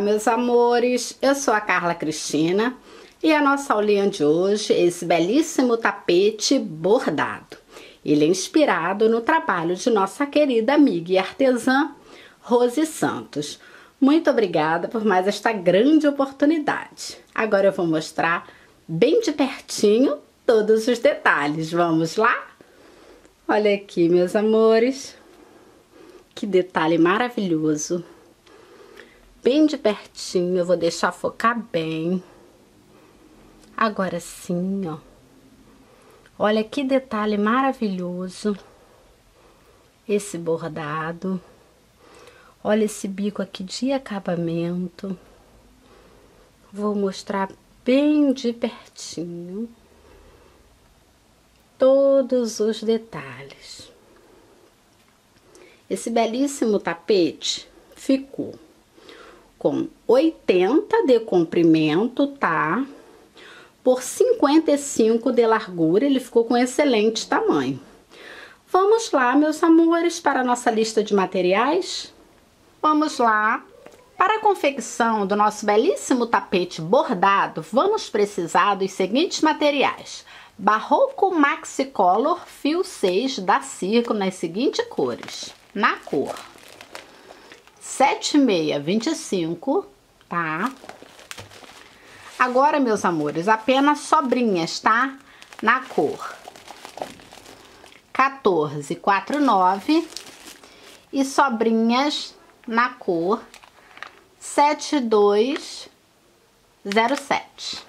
meus amores, eu sou a Carla Cristina e a nossa aulinha de hoje é esse belíssimo tapete bordado. Ele é inspirado no trabalho de nossa querida amiga e artesã Rose Santos. Muito obrigada por mais esta grande oportunidade. Agora eu vou mostrar bem de pertinho todos os detalhes. Vamos lá? Olha aqui, meus amores, que detalhe maravilhoso. Bem de pertinho, eu vou deixar focar bem. Agora sim, ó. Olha que detalhe maravilhoso. Esse bordado. Olha esse bico aqui de acabamento. Vou mostrar bem de pertinho todos os detalhes. Esse belíssimo tapete ficou com 80 de comprimento, tá? Por 55 de largura, ele ficou com excelente tamanho. Vamos lá, meus amores, para a nossa lista de materiais? Vamos lá. Para a confecção do nosso belíssimo tapete bordado, vamos precisar dos seguintes materiais. Barroco Maxicolor fio 6 da Circo nas seguintes cores. Na cor 7625, tá? Agora, meus amores, apenas sobrinhas, tá? Na cor 1449 e sobrinhas na cor 7207.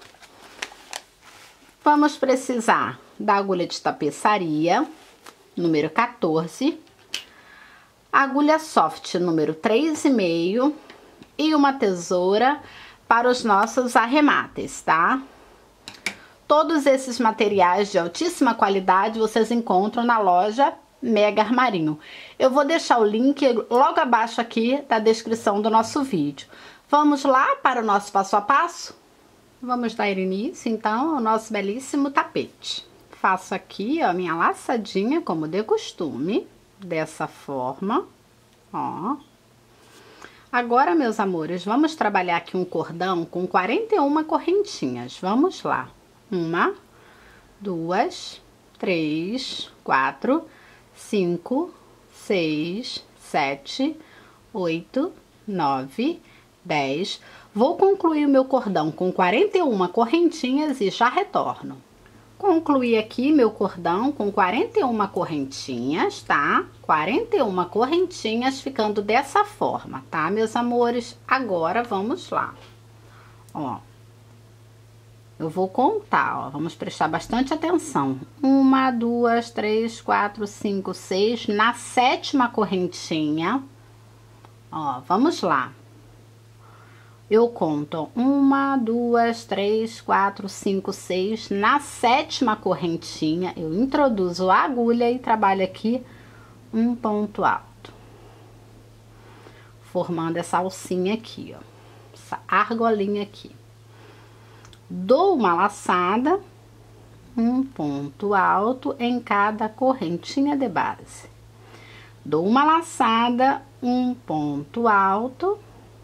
Vamos precisar da agulha de tapeçaria, número 14, agulha soft, número 3,5 e uma tesoura para os nossos arremates, tá? Todos esses materiais de altíssima qualidade vocês encontram na loja Mega Armarinho. Eu vou deixar o link logo abaixo aqui da descrição do nosso vídeo. Vamos lá para o nosso passo a passo? Vamos dar início, então, ao nosso belíssimo tapete. Faço aqui, ó, minha laçadinha, como de costume, dessa forma, ó. Agora, meus amores, vamos trabalhar aqui um cordão com 41 correntinhas. Vamos lá. 1, 2, 3, 4, 5, 6, 7, 8, 9, 10. Vou concluir o meu cordão com 41 correntinhas e já retorno. Concluí aqui meu cordão com 41 correntinhas, tá? 41 correntinhas ficando dessa forma, tá, meus amores? Agora, vamos lá. Ó. Eu vou contar, ó. Vamos prestar bastante atenção. 1, 2, 3, 4, 5, 6. Na 7ª correntinha, ó, vamos lá. Eu conto 1, 2, 3, 4, 5, 6. Na 7ª correntinha, eu introduzo a agulha e trabalho aqui um ponto alto. Formando essa alcinha aqui, ó. Essa argolinha aqui. Dou uma laçada, um ponto alto em cada correntinha de base. Dou uma laçada, um ponto alto,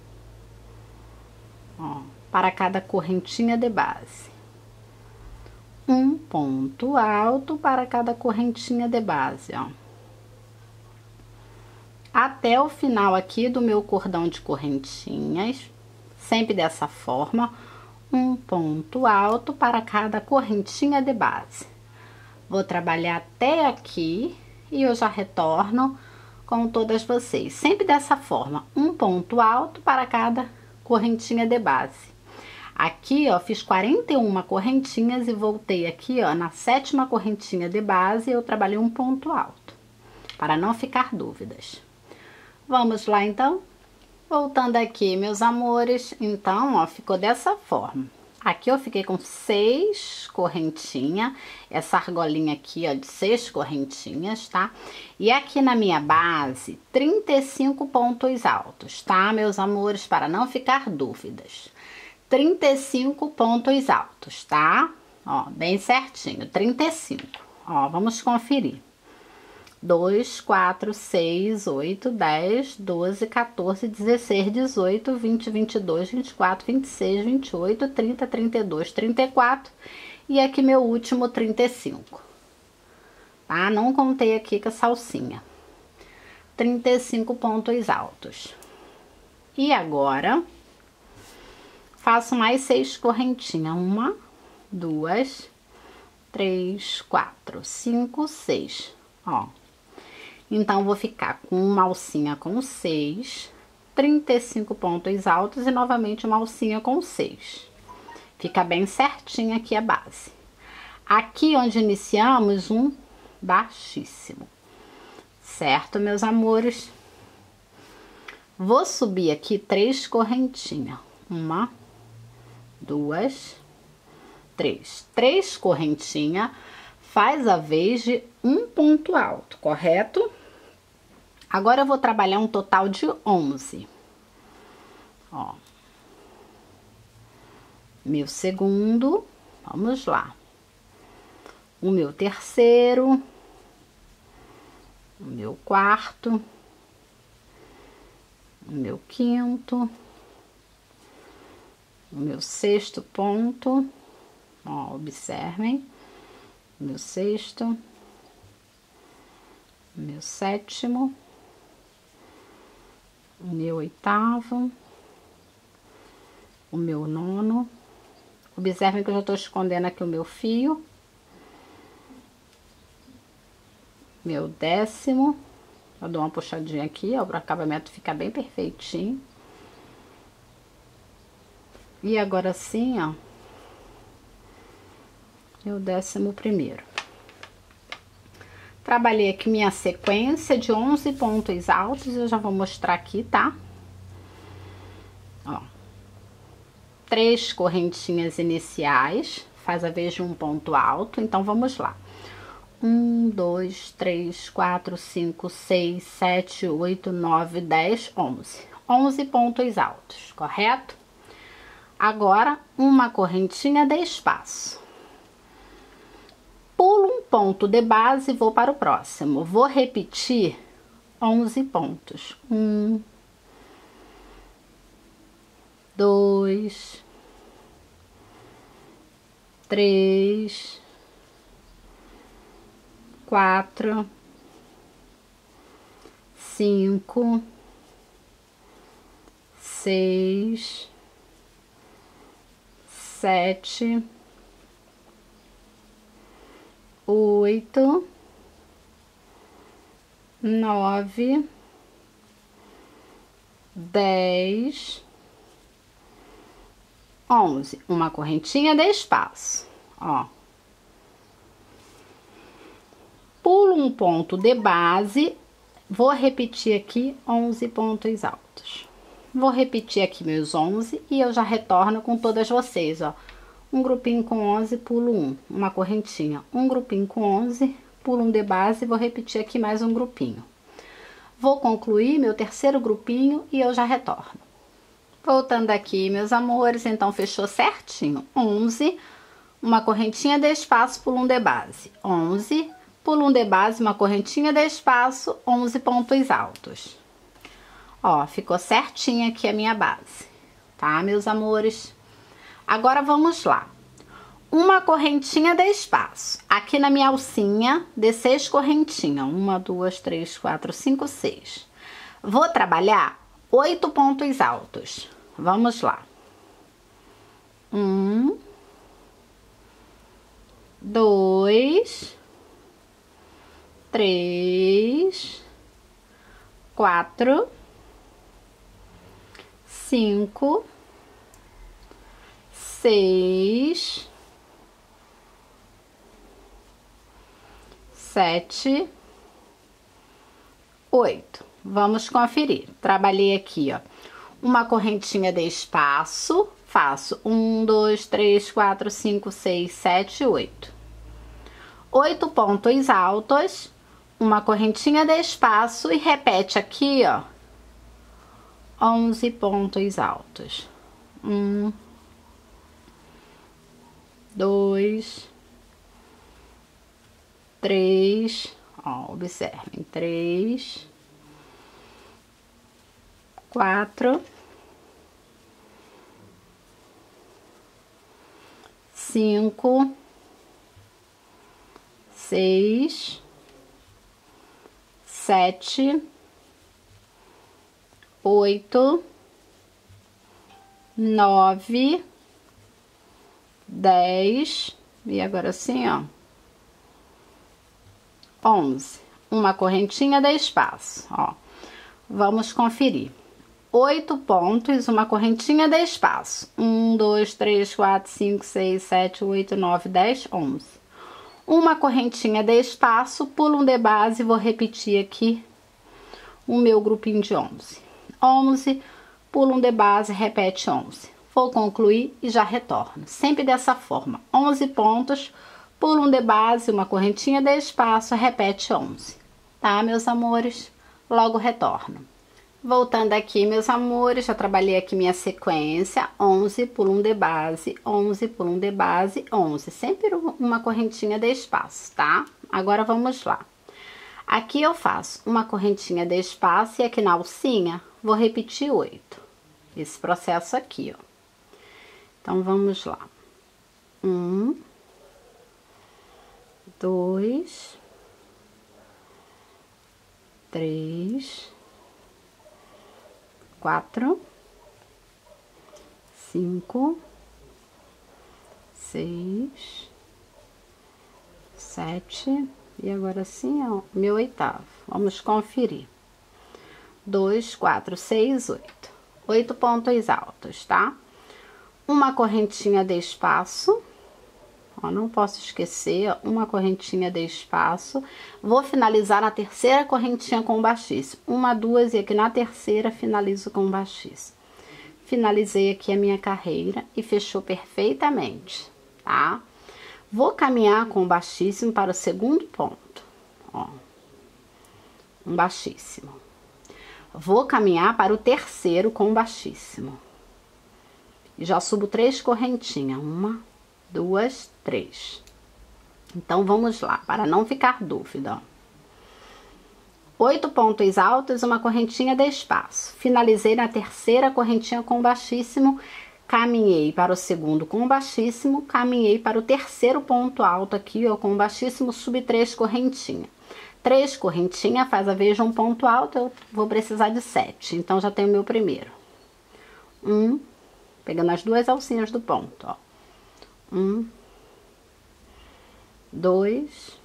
ó, para cada correntinha de base. Um ponto alto para cada correntinha de base, ó. Até o final aqui do meu cordão de correntinhas, sempre dessa forma, um ponto alto para cada correntinha de base. Vou trabalhar até aqui e eu já retorno com todas vocês. Sempre dessa forma, um ponto alto para cada correntinha de base. Aqui, ó, fiz 41 correntinhas e voltei aqui, ó, na 7ª correntinha de base, eu trabalhei um ponto alto, para não ficar dúvidas. Vamos lá, então? Voltando aqui, meus amores, então, ó, ficou dessa forma. Aqui eu fiquei com 6 correntinhas, essa argolinha aqui, ó, de 6 correntinhas, tá? E aqui na minha base, 35 pontos altos, tá, meus amores? Para não ficar dúvidas. 35 pontos altos, tá? Ó, bem certinho, 35. Ó, vamos conferir. 2, 4, 6, 8, 10, 12, 14, 16, 18, 20, 22, 24, 26, 28, 30, 32, 34 e aqui meu último 35, tá? Não contei aqui com a salsinha. 35 pontos altos. E agora, faço mais 6 correntinhas. 1, 2, 3, 4, 5, 6. Ó. Então, vou ficar com uma alcinha com 6, 35 pontos altos e novamente uma alcinha com 6. Fica bem certinho aqui a base. Aqui onde iniciamos, um baixíssimo. Certo, meus amores? Vou subir aqui 3 correntinhas. 1, 2, 3. 3 correntinhas faz a vez de um ponto alto, correto? Agora eu vou trabalhar um total de 11. Ó. Meu segundo, vamos lá. O meu terceiro, o meu quarto, o meu quinto, o meu sexto ponto, ó, observem, o meu sexto, o meu sétimo, o meu oitavo, o meu nono, observem que eu já tô escondendo aqui o meu fio, meu décimo, eu dou uma puxadinha aqui, ó, para o acabamento ficar bem perfeitinho. E agora sim, ó, meu 11º. Trabalhei aqui minha sequência de 11 pontos altos, eu já vou mostrar aqui, tá? Ó, 3 correntinhas iniciais, faz a vez de um ponto alto, então vamos lá. 1, 2, 3, 4, 5, 6, 7, 8, 9, 10, 11. 11 pontos altos, correto? Agora, uma correntinha de espaço. Pulo um ponto de base e vou para o próximo. Vou repetir 11 pontos. 1, 2, 3, 4, 5, 6, 7, 8, 9, 10, 11. Uma correntinha de espaço, ó. Pulo um ponto de base, vou repetir aqui 11 pontos altos. Vou repetir aqui meus 11 e eu já retorno com todas vocês, ó. Um grupinho com 11, pulo 1, uma correntinha. Um grupinho com 11, pulo um de base e vou repetir aqui mais um grupinho. Vou concluir meu terceiro grupinho e eu já retorno. Voltando aqui, meus amores, então fechou certinho. 11, uma correntinha de espaço, pulo um de base. 11, pulo um de base, uma correntinha de espaço, 11 pontos altos. Ó, ficou certinha aqui a minha base, tá, meus amores? Agora vamos lá. Uma correntinha de espaço. Aqui na minha alcinha, de 6 correntinhas. 1, 2, 3, 4, 5, 6. Vou trabalhar 8 pontos altos. Vamos lá. 1, 2, 3, 4, 5, 6, 7, 8. Vamos conferir. Trabalhei aqui, ó, uma correntinha de espaço, faço 1, 2, 3, 4, 5, 6, 7, 8. 8 pontos altos, uma correntinha de espaço e repete aqui, ó, 11 pontos altos. 1, 2, 3, Ó, observem. 3, 4, 5, 6, 7, 8, 9, 10, e agora assim, ó, 11. Uma correntinha de espaço, ó. Vamos conferir. 8 pontos, uma correntinha de espaço. 1, 2, 3, 4, 5, 6, 7, 8, 9, 10, 11. Uma correntinha de espaço, pulo um de base, vou repetir aqui o meu grupinho de 11. 11, pulo um de base, repete 11. Vou concluir e já retorno. Sempre dessa forma. 11 pontos, pulo um de base, uma correntinha de espaço, repete 11. Tá, meus amores? Logo retorno. Voltando aqui, meus amores, já trabalhei aqui minha sequência. 11, pulo um de base, 11, pulo um de base, 11. Sempre uma correntinha de espaço, tá? Agora vamos lá. Aqui eu faço uma correntinha de espaço e aqui na alcinha vou repetir 8. Esse processo aqui, ó. Então, vamos lá. 1, 2, 3, 4, 5, 6, 7, e agora sim, ó, meu oitavo. Vamos conferir. 2, 4, 6, 8. 8 pontos altos, tá? Uma correntinha de espaço. Ó, não posso esquecer, uma correntinha de espaço. Vou finalizar na terceira correntinha com baixíssimo. 1, 2 e aqui na terceira finalizo com baixíssimo. Finalizei aqui a minha carreira e fechou perfeitamente, tá? Vou caminhar com baixíssimo para o segundo ponto, ó. Um baixíssimo. Vou caminhar para o terceiro com baixíssimo. E já subo 3 correntinhas. 1, 2, 3. Então, vamos lá, para não ficar dúvida, ó. 8 pontos altos, uma correntinha de espaço. Finalizei na terceira correntinha com baixíssimo, caminhei para o segundo com baixíssimo, caminhei para o terceiro ponto alto aqui, ó, com baixíssimo, subi 3 correntinhas. 3 correntinhas faz a vez de um ponto alto, eu vou precisar de 7. Então, já tenho o meu primeiro. 1, pegando as 2 alcinhas do ponto, ó. 1, 2,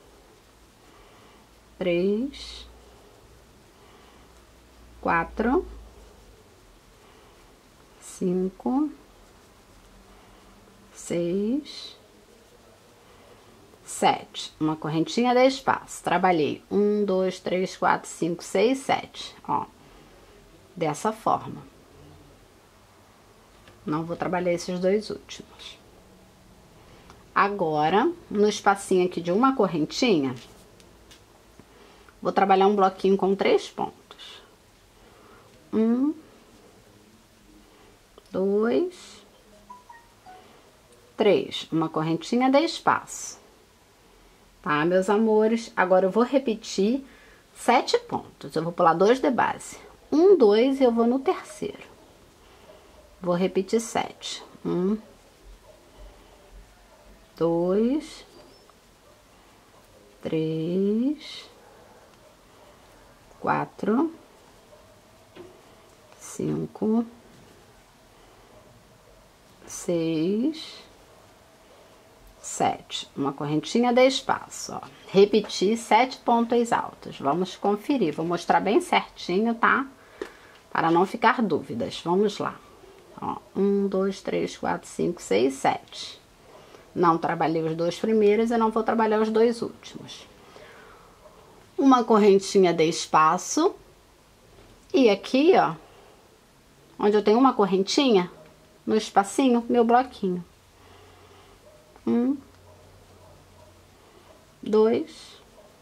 3, 4, 5, 6, 7. Uma correntinha de espaço. Trabalhei 1, 2, 3, 4, 5, 6, 7. Ó, dessa forma. Não vou trabalhar esses 2 últimos. Agora, no espacinho aqui de uma correntinha, vou trabalhar um bloquinho com 3 pontos. 1, 2, 3. Uma correntinha de espaço. Tá, meus amores? Agora eu vou repetir 7 pontos. Eu vou pular 2 de base. 1, 2 e eu vou no terceiro. Vou repetir 7. 1, 2, 3, 4, 5, 6, 7. Uma correntinha de espaço, ó. Repetir 7 pontos altos. Vamos conferir. Vou mostrar bem certinho, tá? Para não ficar dúvidas. Vamos lá. Ó, 1, 2, 3, 4, 5, 6, 7. Não trabalhei os 2 primeiros e não vou trabalhar os 2 últimos. Uma correntinha de espaço. E aqui, ó, onde eu tenho uma correntinha, no espacinho, meu bloquinho. 1, 2,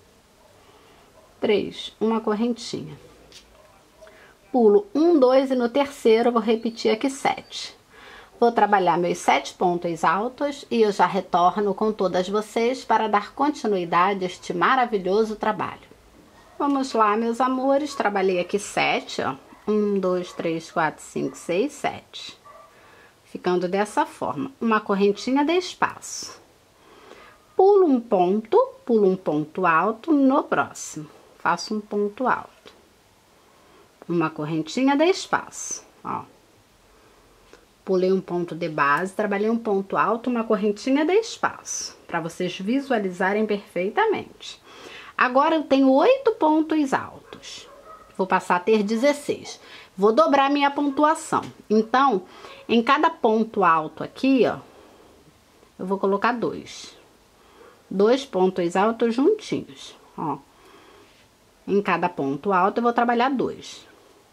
3. Uma correntinha. Pulo 1, 2 e no terceiro eu vou repetir aqui 7. Vou trabalhar meus 7 pontos altos e eu já retorno com todas vocês para dar continuidade a este maravilhoso trabalho. Vamos lá, meus amores, trabalhei aqui 7, ó. 1, 2, 3, 4, 5, 6, 7. Ficando dessa forma, uma correntinha de espaço. Pulo um ponto alto no próximo. Faço um ponto alto. Uma correntinha de espaço, ó. Pulei um ponto de base, trabalhei um ponto alto, uma correntinha de espaço, para vocês visualizarem perfeitamente. Agora eu tenho 8 pontos altos. Vou passar a ter 16. Vou dobrar minha pontuação. Então, em cada ponto alto aqui, ó, eu vou colocar 2. 2 pontos altos juntinhos, ó. Em cada ponto alto eu vou trabalhar 2.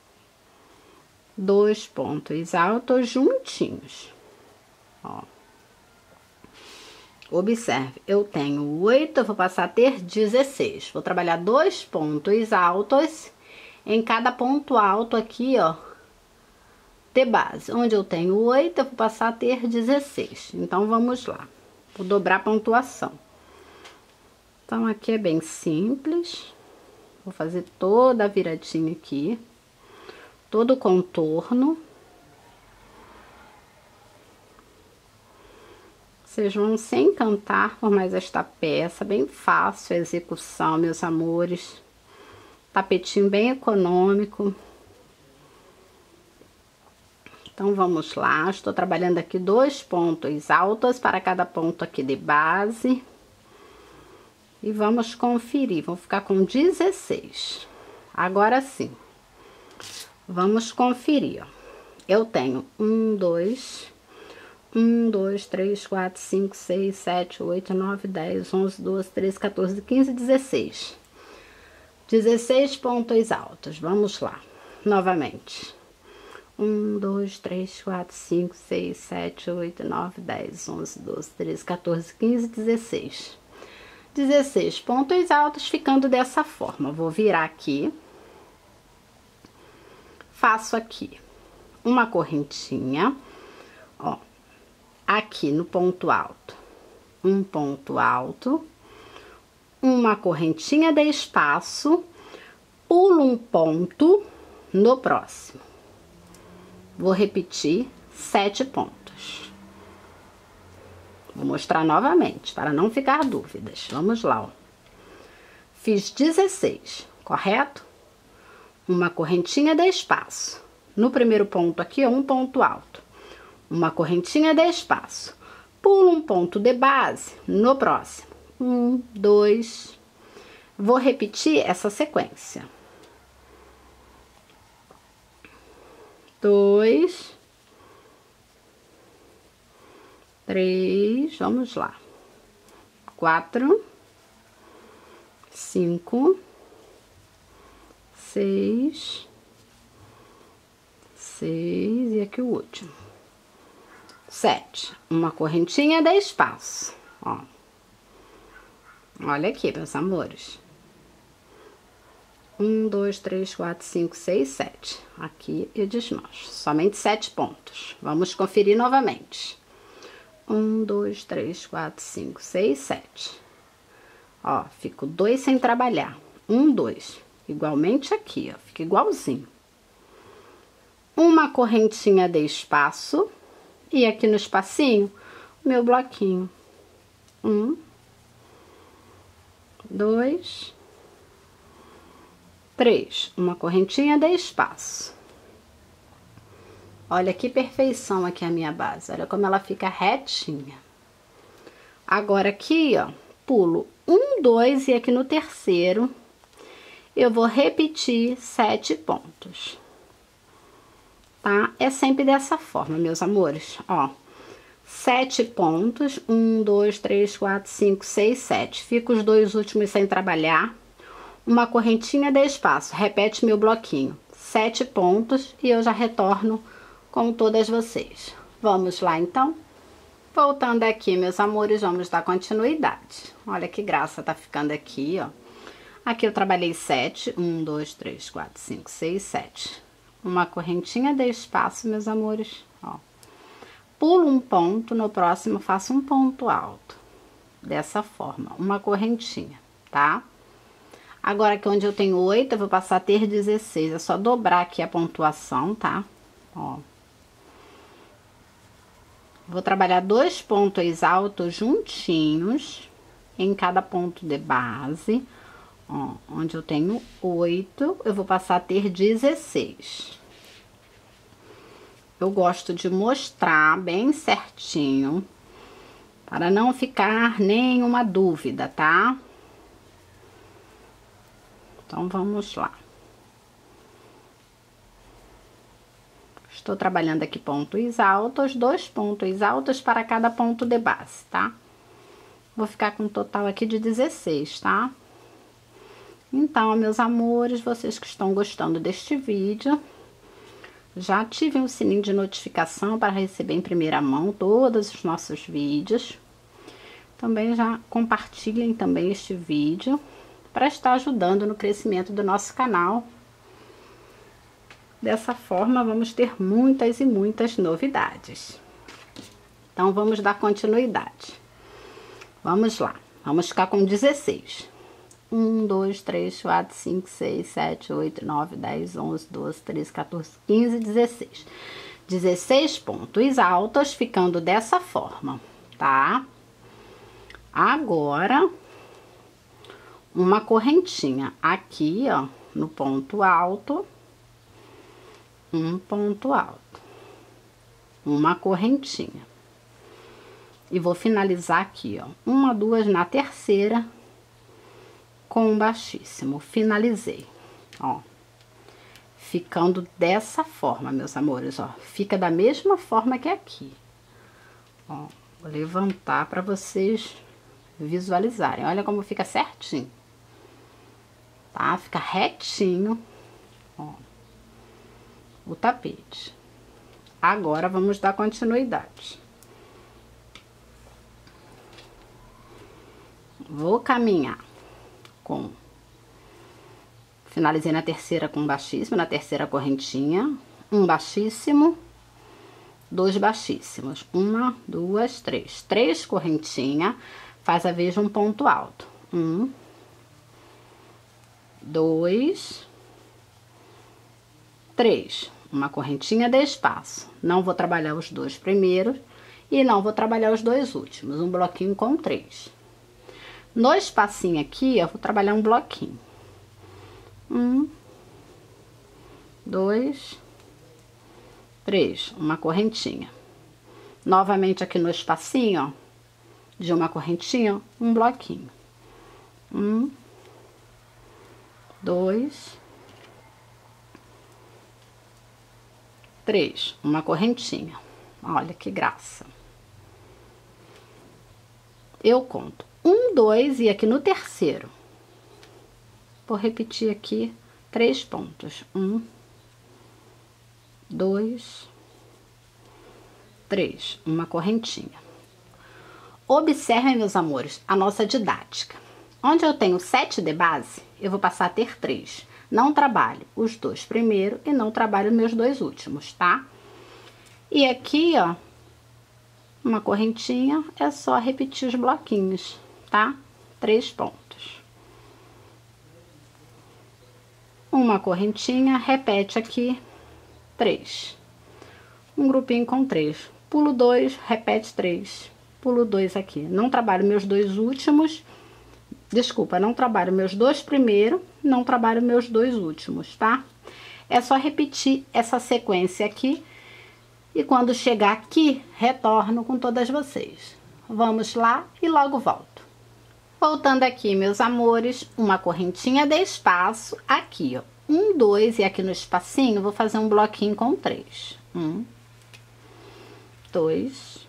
2 pontos altos juntinhos, ó. Observe, eu tenho 8, eu vou passar a ter 16. Vou trabalhar 2 pontos altos em cada ponto alto aqui, ó, de base. Onde eu tenho 8, eu vou passar a ter 16. Então, vamos lá. Vou dobrar a pontuação. Então, aqui é bem simples. Vou fazer toda a viradinha aqui. Todo o contorno. Vocês vão se encantar por mais esta peça, bem fácil a execução, meus amores. Tapetinho bem econômico. Então, vamos lá. Estou trabalhando aqui 2 pontos altos para cada ponto aqui de base. E vamos conferir. Vou ficar com 16. Agora sim. Vamos conferir, ó. Eu tenho 1, 2, 3, 4, 5, 6, 7, 8, 9, 10, 11, 12, 13, 14, 15, 16. 16 pontos altos. Vamos lá. Novamente. 1, 2, 3, 4, 5, 6, 7, 8, 9, 10, 11, 12, 13, 14, 15, 16. 16 pontos altos, ficando dessa forma. Vou virar aqui. Faço aqui uma correntinha, ó, aqui no ponto alto, um ponto alto, uma correntinha de espaço, pulo um ponto no próximo. Vou repetir 7 pontos. Vou mostrar novamente, para não ficar dúvidas. Vamos lá, ó. Fiz 16, correto? Uma correntinha de espaço. No primeiro ponto aqui, ó, um ponto alto. Uma correntinha de espaço. Pulo um ponto de base no próximo. 1, 2. Vou repetir essa sequência. 2, 3, vamos lá. 4, 5, 6, e aqui o último. 7. Uma correntinha de espaço, ó. Olha aqui, meus amores. 1, 2, 3, 4, 5, 6, 7. Aqui eu desmancho. Somente 7 pontos. Vamos conferir novamente. 1, 2, 3, 4, 5, 6, 7. Ó, fico 2 sem trabalhar. 1, 2. Igualmente aqui, ó. Fica igualzinho. Uma correntinha de espaço. E aqui no espacinho, o meu bloquinho. 1, 2, 3. Uma correntinha de espaço. Olha que perfeição aqui a minha base. Olha como ela fica retinha. Agora aqui, ó, pulo 1, 2 e aqui no terceiro eu vou repetir 7 pontos. Tá? É sempre dessa forma, meus amores, ó. 7 pontos, 1, 2, 3, 4, 5, 6, 7. Fico os 2 últimos sem trabalhar. Uma correntinha de espaço, repete meu bloquinho. 7 pontos e eu já retorno com todas vocês. Vamos lá, então? Voltando aqui, meus amores, vamos dar continuidade. Olha que graça tá ficando aqui, ó. Aqui eu trabalhei 7, 1, 2, 3, 4, 5, 6, 7. Uma correntinha de espaço, meus amores, ó. pulo um ponto, no próximo faço um ponto alto. Dessa forma, uma correntinha, tá? Agora aqui onde eu tenho 8, eu vou passar a ter 16. É só dobrar aqui a pontuação, tá? Ó. Vou trabalhar 2 pontos altos juntinhos em cada ponto de base. Ó, onde eu tenho 8, eu vou passar a ter 16. Eu gosto de mostrar bem certinho, para não ficar nenhuma dúvida, tá? Então, vamos lá. Estou trabalhando aqui pontos altos, 2 pontos altos para cada ponto de base, tá? Vou ficar com um total aqui de 16, tá? Então, meus amores, vocês que estão gostando deste vídeo, já ativem o sininho de notificação para receber em primeira mão todos os nossos vídeos. Também já compartilhem também este vídeo para estar ajudando no crescimento do nosso canal. Dessa forma, vamos ter muitas e muitas novidades. Então, vamos dar continuidade. Vamos lá. Vamos ficar com 16. 1, 2, 3, 4, 5, 6, 7, 8, 9, 10, 11, 12, 13, 14, 15, 16. 16 pontos altos, ficando dessa forma, tá? Agora, uma correntinha aqui, ó, no ponto alto, um ponto alto, uma correntinha. E vou finalizar aqui, ó, 1, 2 na terceira, com um baixíssimo. Finalizei, ó, ficando dessa forma, meus amores, ó, fica da mesma forma que aqui, ó. Vou levantar para vocês visualizarem. Olha como fica certinho, tá? Fica retinho, ó, o tapete. Agora, vamos dar continuidade. Vou caminhar com... Finalizei na terceira com baixíssimo, na terceira correntinha, um baixíssimo, 2 baixíssimos, 1, 2, 3. 3 correntinhas, faz a vez de um ponto alto. 1, 2, 3. Uma correntinha de espaço. Não vou trabalhar os 2 primeiros e não vou trabalhar os 2 últimos. Um bloquinho com 3. No espacinho aqui, eu vou trabalhar um bloquinho. 1, 2, 3. Uma correntinha. Novamente aqui no espacinho, ó, de uma correntinha, um bloquinho. 1, 2, 3. Uma correntinha. Olha que graça. Eu conto 1, 2 e aqui no terceiro vou repetir aqui 3 pontos. 1, 2, 3. Uma correntinha. Observem, meus amores, a nossa didática. Onde eu tenho 7 de base, eu vou passar a ter 3. Não trabalho os 2 primeiros e não trabalho meus 2 últimos, tá? E aqui, ó, uma correntinha, é só repetir os bloquinhos, tá? 3 pontos. Uma correntinha, repete aqui 3. Um grupinho com 3. Pulo 2, repete 3. Pulo 2 aqui. Não trabalho meus 2 últimos. Desculpa, não trabalho meus 2 primeiros, não trabalho meus 2 últimos, tá? É só repetir essa sequência aqui. E quando chegar aqui, retorno com todas vocês. Vamos lá e logo volto. Voltando aqui, meus amores, uma correntinha de espaço aqui, ó. 1, 2 e aqui no espacinho vou fazer um bloquinho com 3. 1, 2,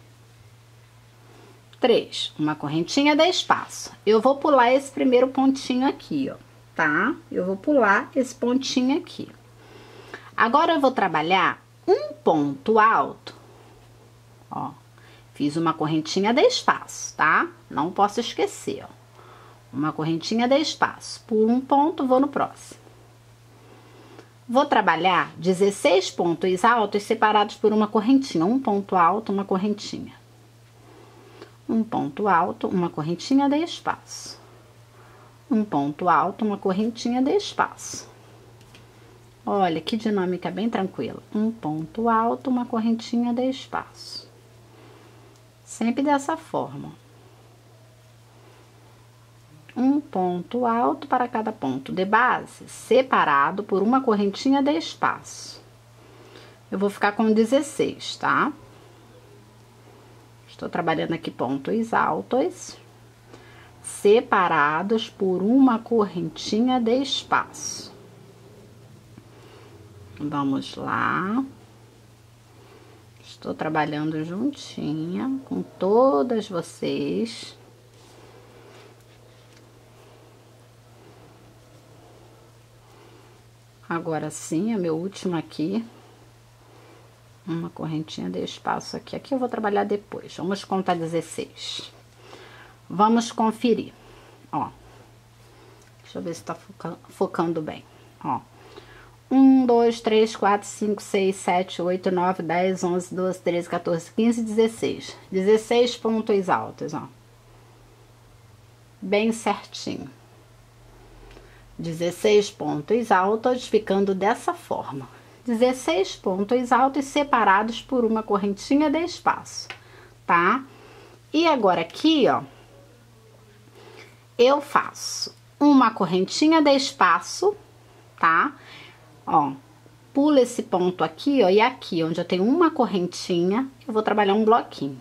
3. Uma correntinha de espaço. Eu vou pular esse primeiro pontinho aqui, ó, tá? Eu vou pular esse pontinho aqui. Agora eu vou trabalhar um ponto alto, ó. Fiz uma correntinha de espaço, tá? Não posso esquecer, ó. Uma correntinha de espaço. Pulo um ponto, vou no próximo. Vou trabalhar 16 pontos altos separados por uma correntinha. Um ponto alto, uma correntinha. Um ponto alto, uma correntinha de espaço. Um ponto alto, uma correntinha de espaço. Olha que dinâmica bem tranquila. Um ponto alto, uma correntinha de espaço. Sempre dessa forma. Um ponto alto para cada ponto de base, separado por uma correntinha de espaço. Eu vou ficar com 16, tá? Estou trabalhando aqui pontos altos, separados por uma correntinha de espaço. Vamos lá. Estou trabalhando juntinha com todas vocês. Agora sim, é meu último aqui. Uma correntinha de espaço aqui. Aqui eu vou trabalhar depois. Vamos contar 16. Vamos conferir. Ó. Deixa eu ver se tá focando bem. Ó. 1, 2, 3, 4, 5, 6, 7, 8, 9, 10, 11, 12, 13, 14, 15, 16. 16 pontos altos, ó. Bem certinho. 16 pontos altos, ficando dessa forma. 16 pontos altos separados por uma correntinha de espaço, tá? E agora aqui, ó, eu faço uma correntinha de espaço, tá? Ó, pula esse ponto aqui, ó, e aqui, onde eu tenho uma correntinha, eu vou trabalhar um bloquinho.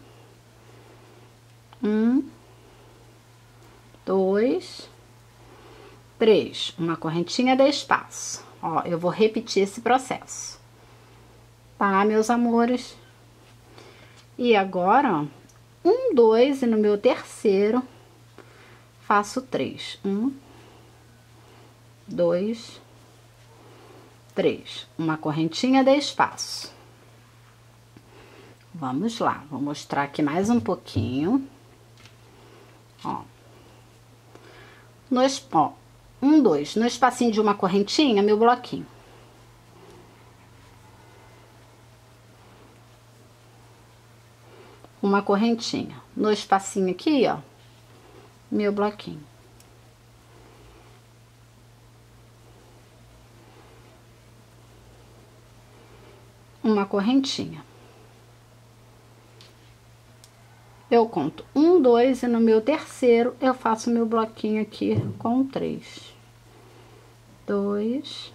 1, 2, 3, uma correntinha de espaço. Ó, eu vou repetir esse processo. Tá, meus amores? E agora, ó, 1, 2, e no meu terceiro, faço 3. 1, 2, 3. Uma correntinha de espaço. Vamos lá, vou mostrar aqui mais um pouquinho. Ó. Ó. 1, 2, no espacinho de uma correntinha, meu bloquinho. Uma correntinha. No espacinho aqui, ó, meu bloquinho. Uma correntinha. Eu conto 1, 2 e no meu terceiro eu faço meu bloquinho aqui com 3. 2,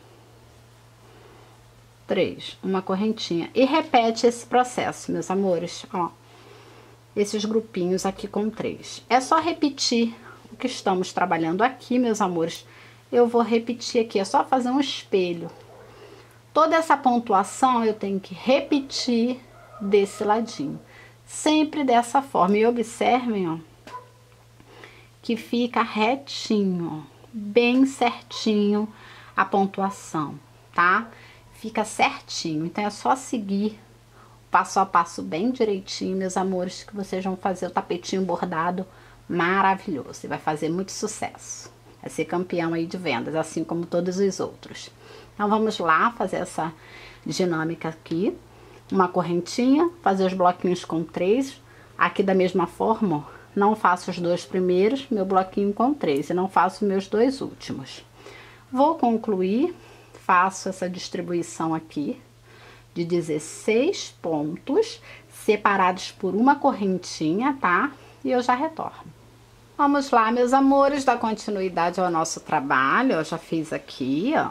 3, uma correntinha. E repete esse processo, meus amores, ó. Esses grupinhos aqui com 3. É só repetir o que estamos trabalhando aqui, meus amores. Eu vou repetir aqui, é só fazer um espelho. Toda essa pontuação eu tenho que repetir desse ladinho. Sempre dessa forma. E observem, ó, que fica retinho, ó, bem certinho a pontuação, tá? Fica certinho. Então, é só seguir passo a passo bem direitinho, meus amores, que vocês vão fazer o tapetinho bordado maravilhoso. E vai fazer muito sucesso. Vai ser campeão aí de vendas, assim como todos os outros. Então, vamos lá fazer essa dinâmica aqui. Uma correntinha, fazer os bloquinhos com 3. Aqui da mesma forma, ó, não faço os 2 primeiros, meu bloquinho com 3. E não faço meus 2 últimos. Vou concluir, faço essa distribuição aqui de 16 pontos, separados por uma correntinha, tá? E eu já retorno. Vamos lá, meus amores, dar continuidade ao nosso trabalho. Eu já fiz aqui, ó.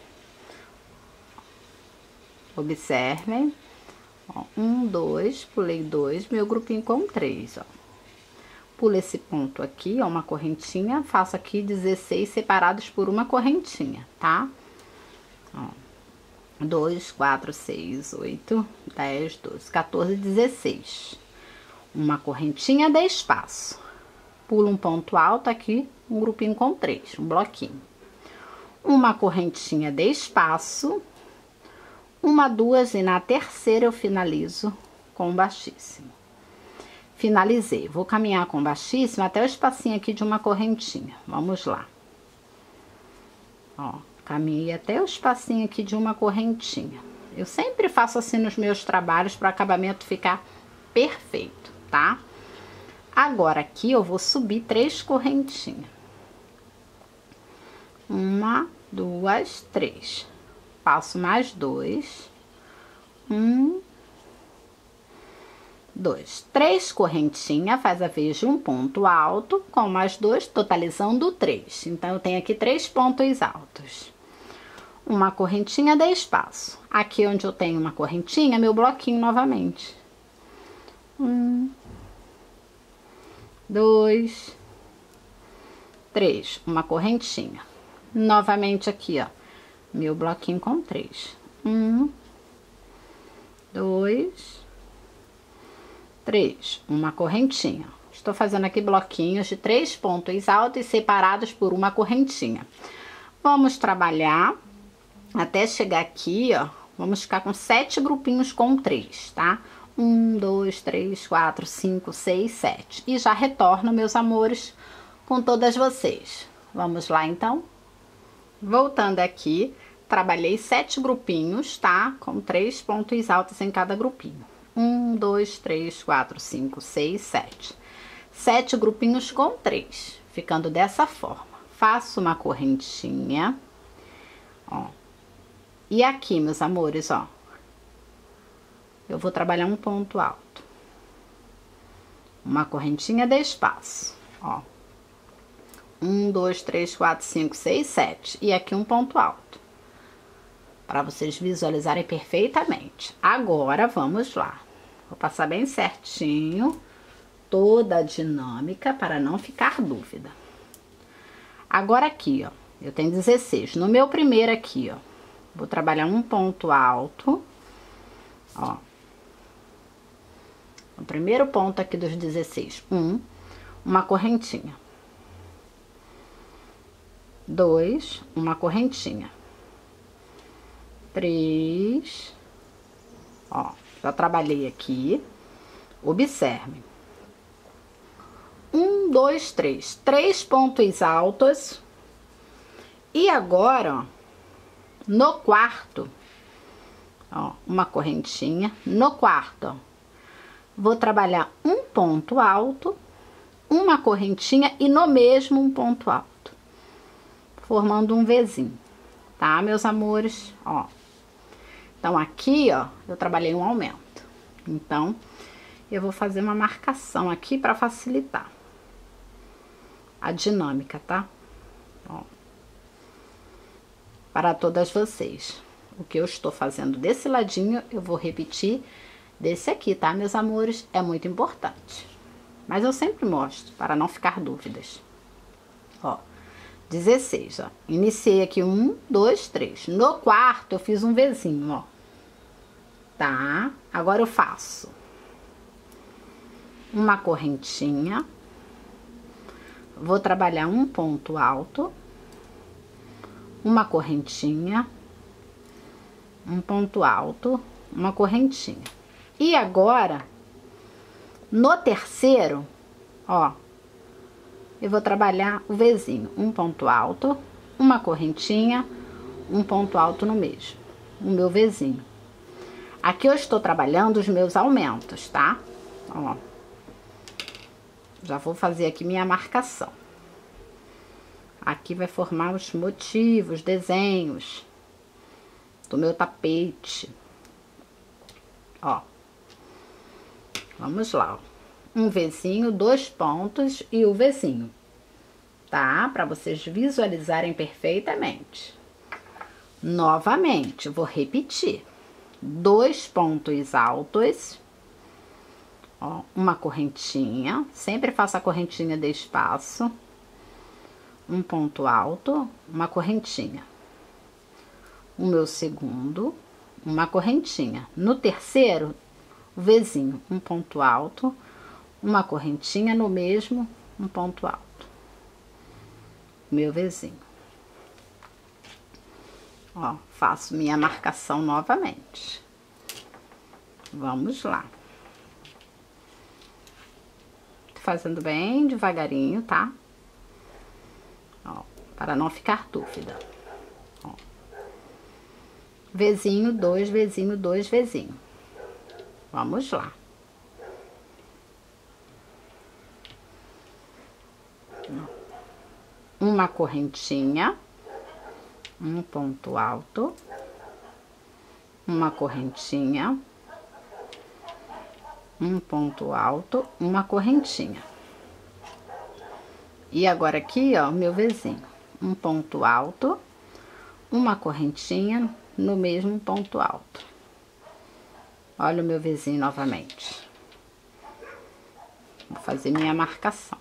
Observem. Ó, 1, 2, pulei 2, meu grupinho com 3, ó. Pulo esse ponto aqui, ó, uma correntinha, faço aqui 16 separados por uma correntinha, tá? Ó, 2, 4, 6, 8, 10, 12, 14, 16. Uma correntinha de espaço. Pulo um ponto alto aqui, um grupinho com 3, um bloquinho. Uma correntinha de espaço. Uma, 2 e na terceira eu finalizo com baixíssimo. Finalizei. Vou caminhar com baixíssimo até o espacinho aqui de uma correntinha. Vamos lá. Ó, Caminhei até o espacinho aqui de uma correntinha. Eu sempre faço assim nos meus trabalhos para o acabamento ficar perfeito, tá? Agora aqui eu vou subir 3 correntinhas. 1, 2, 3. Passo mais 2. 1, 2. 3 correntinhas, faz a vez de um ponto alto, com mais 2, totalizando 3. Então, eu tenho aqui 3 pontos altos. Uma correntinha de espaço. Aqui onde eu tenho uma correntinha, meu bloquinho novamente. 1, 2, 3. Uma correntinha. Novamente aqui, ó. Meu bloquinho com 3. 1, 2, 3. Uma correntinha. Estou fazendo aqui bloquinhos de 3 pontos altos separados por uma correntinha. Vamos trabalhar até chegar aqui, ó. Vamos ficar com 7 grupinhos com 3, tá? 1, 2, 3, 4, 5, 6, 7. E já retorno, meus amores, com todas vocês. Vamos lá, então? Voltando aqui, trabalhei 7 grupinhos, tá? Com 3 pontos altos em cada grupinho. 1, 2, 3, 4, 5, 6, 7. 7 grupinhos com 3, ficando dessa forma. Faço uma correntinha, ó. E aqui, meus amores, ó, eu vou trabalhar um ponto alto. Uma correntinha de espaço, ó. 1, 2, 3, 4, 5, 6, 7. E aqui um ponto alto. Para vocês visualizarem perfeitamente. Agora, vamos lá. Vou passar bem certinho toda a dinâmica para não ficar dúvida. Agora aqui, ó, eu tenho 16. No meu primeiro aqui, ó, vou trabalhar um ponto alto, ó. O primeiro ponto aqui dos 16. Uma correntinha. 2, uma correntinha. 3, ó, já trabalhei aqui. Observe. 1, 2, 3. 3 pontos altos. E agora, ó, no quarto, ó, uma correntinha. No quarto, ó, vou trabalhar um ponto alto, uma correntinha e no mesmo um ponto alto, formando um Vzinho, tá, meus amores? Ó, então aqui, ó, eu trabalhei um aumento. Então, eu vou fazer uma marcação aqui para facilitar a dinâmica, tá? Ó, para todas vocês. O que eu estou fazendo desse ladinho, eu vou repetir desse aqui, tá, meus amores? É muito importante. Mas eu sempre mostro, para não ficar dúvidas. Ó, 16, ó. Iniciei aqui 1, 2, 3. No quarto, eu fiz um Vzinho, ó. Tá? Agora eu faço uma correntinha. Vou trabalhar um ponto alto. Uma correntinha. Um ponto alto. Uma correntinha. E agora, no terceiro, ó, eu vou trabalhar o Vzinho. Um ponto alto, uma correntinha, um ponto alto no mesmo. O meu Vzinho. Aqui eu estou trabalhando os meus aumentos, tá? Ó. Já vou fazer aqui minha marcação. Aqui vai formar os motivos, desenhos do meu tapete. Ó. Vamos lá, ó. Um Vzinho, 2 pontos e o Vzinho, tá? Para vocês visualizarem perfeitamente. Novamente, vou repetir. 2 pontos altos, ó, uma correntinha, sempre faço a correntinha de espaço, um ponto alto, uma correntinha. O meu segundo, uma correntinha. No terceiro, o Vzinho, um ponto alto, uma correntinha no mesmo, um ponto alto. Meu Vzinho. Ó, faço minha marcação novamente. Vamos lá. Tô fazendo bem devagarinho, tá? Ó, para não ficar dúvida. Ó. Vzinho, 2, Vzinho, 2, Vzinho. Vamos lá. Uma correntinha, um ponto alto, uma correntinha, um ponto alto, uma correntinha. E agora aqui, ó, meu Vzinho, um ponto alto, uma correntinha no mesmo ponto alto. Olha o meu Vzinho novamente. Vou fazer minha marcação.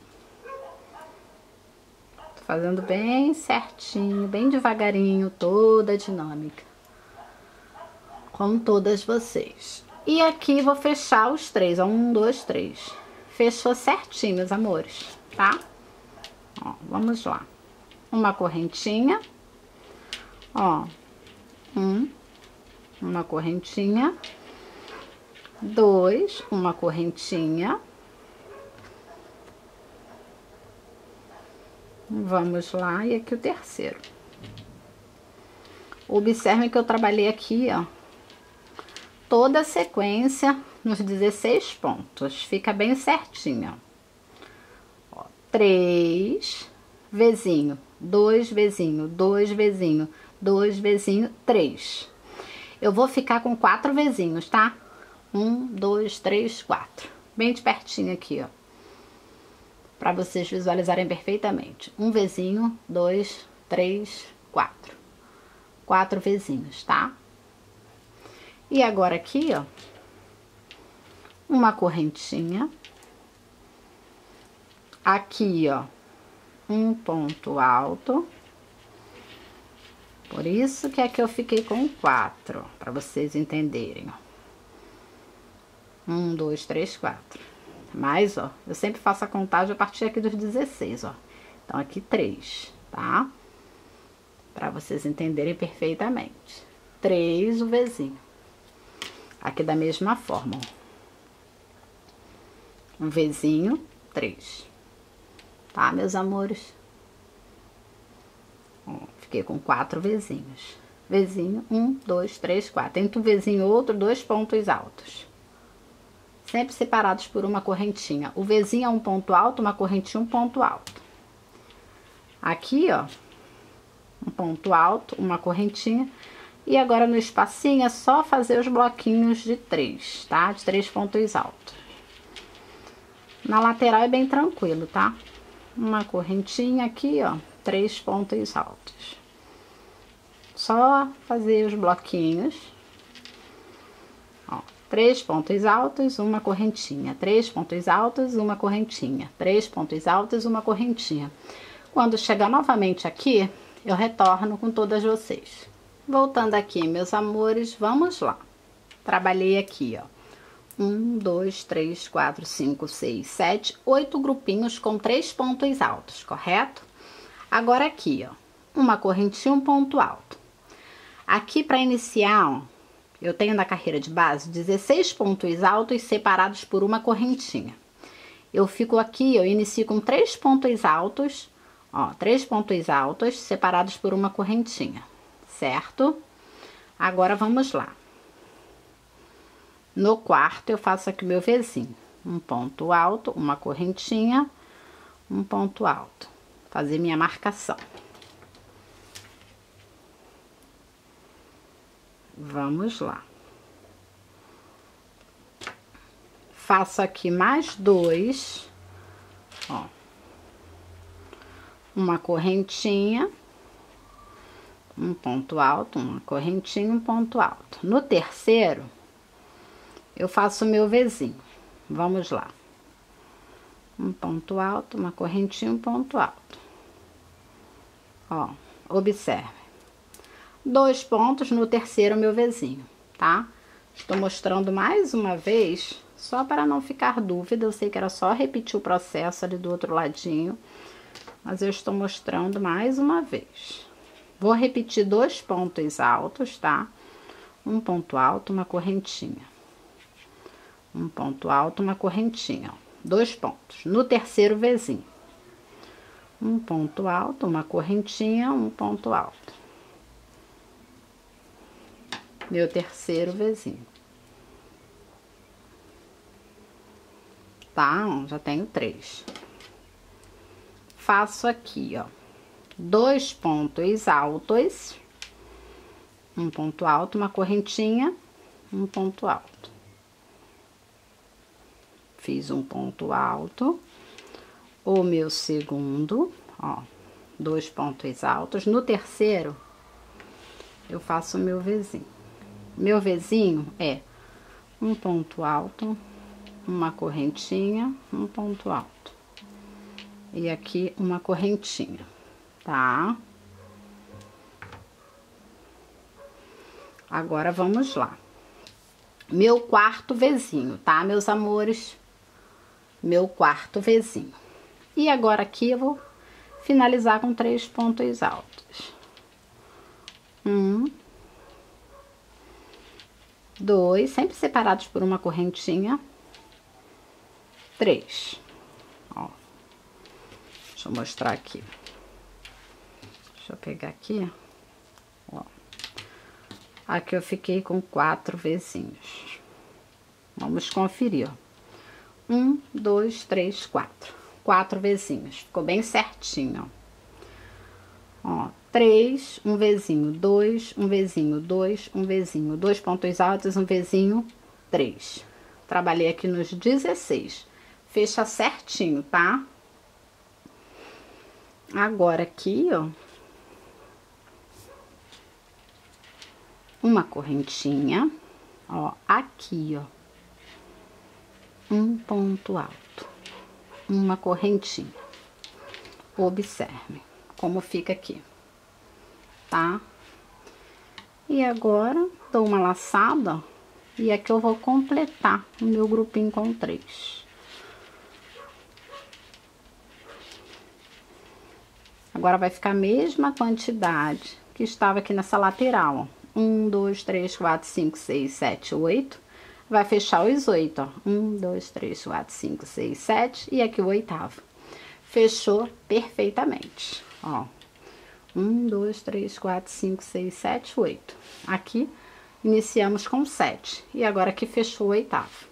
Tô fazendo bem certinho, bem devagarinho, toda a dinâmica. Com todas vocês. E aqui vou fechar os 3, ó, 1, 2, 3. Fechou certinho, meus amores, tá? Ó, vamos lá. Uma correntinha, ó, uma correntinha, 2, uma correntinha. Vamos lá, e aqui o terceiro. Observem que eu trabalhei aqui, ó, toda a sequência nos 16 pontos, fica bem certinho, ó. 3, Vzinho, 2 Vzinho, 2 Vzinho, 2 Vzinho, 3. Eu vou ficar com 4 Vzinhos, tá? 1, 2, 3, 4. Bem de pertinho aqui, ó. Pra vocês visualizarem perfeitamente. 1 Vzinho, 2, 3, 4. 4 Vzinhos, tá? E agora aqui, ó, uma correntinha. Aqui, ó, um ponto alto. Por isso que aqui eu fiquei com 4, para vocês entenderem, ó. 1, 2, 3, 4. Mas, ó, eu sempre faço a contagem a partir aqui dos 16, ó. Então, aqui 3, tá? Para vocês entenderem perfeitamente. 3 o Vzinho. Aqui da mesma forma, ó. Um Vzinho, 3. Tá, meus amores? Ó, fiquei com 4 Vzinhos. Vzinho, 1, 2, 3, 4. Entre um Vzinho e outro, 2 pontos altos. Sempre separados por uma correntinha. O Vzinho é um ponto alto, uma correntinha, um ponto alto. Aqui, ó, um ponto alto, uma correntinha. E agora no espacinho é só fazer os bloquinhos de 3, tá? De 3 pontos altos. Na lateral é bem tranquilo, tá? Uma correntinha aqui, ó, 3 pontos altos. Só fazer os bloquinhos. Ó, 3 pontos altos, uma correntinha. 3 pontos altos, uma correntinha. 3 pontos altos, uma correntinha. Quando chegar novamente aqui, eu retorno com todas vocês. Voltando aqui, meus amores, vamos lá. Trabalhei aqui, ó. 1, 2, 3, 4, 5, 6, 7, 8 grupinhos com 3 pontos altos, correto? Agora aqui, ó, uma correntinha, um ponto alto. Aqui para iniciar, ó, eu tenho na carreira de base 16 pontos altos separados por uma correntinha. Eu fico aqui, eu inicio com 3 pontos altos, ó, 3 pontos altos separados por uma correntinha, certo? Agora vamos lá. No quarto, eu faço aqui o meu Vzinho. Um ponto alto, uma correntinha, um ponto alto. Fazer minha marcação. Vamos lá. Faço aqui mais 2, ó. Uma correntinha, um ponto alto, uma correntinha, um ponto alto. No terceiro, eu faço o meu Vzinho. Vamos lá. Um ponto alto, uma correntinha, um ponto alto. Ó, observe. 2 pontos no terceiro, meu Vzinho, tá? Estou mostrando mais uma vez, só para não ficar dúvida. Eu sei que era só repetir o processo ali do outro ladinho, mas eu estou mostrando mais uma vez. Vou repetir 2 pontos altos, tá? Um ponto alto, uma correntinha. Um ponto alto, uma correntinha, ó. 2 pontos. No terceiro Vzinho. Um ponto alto, uma correntinha, um ponto alto. meu terceiro Vzinho. Tá? Já tenho 3. Faço aqui, ó, 2 pontos altos, um ponto alto, uma correntinha, um ponto alto. Fiz um ponto alto, o meu segundo, ó, 2 pontos altos. No terceiro, eu faço o meu Vzinho. Meu Vzinho é um ponto alto, uma correntinha, um ponto alto. E aqui uma correntinha, tá? Agora, vamos lá. Meu quarto Vzinho, tá, meus amores? Meu quarto Vzinho. E agora aqui eu vou finalizar com 3 pontos altos. 1, 2, sempre separados por uma correntinha. 3. Ó. Deixa eu mostrar aqui. Deixa eu pegar aqui. Ó. Aqui eu fiquei com 4 Vzinhos. Vamos conferir, ó. 1, 2, 3, 4. 4 Vzinhos. Ficou bem certinho, ó. Ó, 3, um Vzinho, 2, um Vzinho, 2, um Vzinho, 2 pontos altos, um Vzinho, 3. Trabalhei aqui nos 16. Fecha certinho, tá? Agora aqui, ó, uma correntinha, ó, aqui, ó, um ponto alto, uma correntinha. Observe como fica aqui, tá? E agora, dou uma laçada, e aqui eu vou completar o meu grupinho com 3. Agora, vai ficar a mesma quantidade que estava aqui nessa lateral, ó. 1, 2, 3, 4, 5, 6, 7, 8. Vai fechar os 8, ó. 1, 2, 3, 4, 5, 6, 7. E aqui o oitavo. Fechou perfeitamente, ó. 1, 2, 3, 4, 5, 6, 7, 8. Aqui, iniciamos com 7. E agora aqui fechou o oitavo.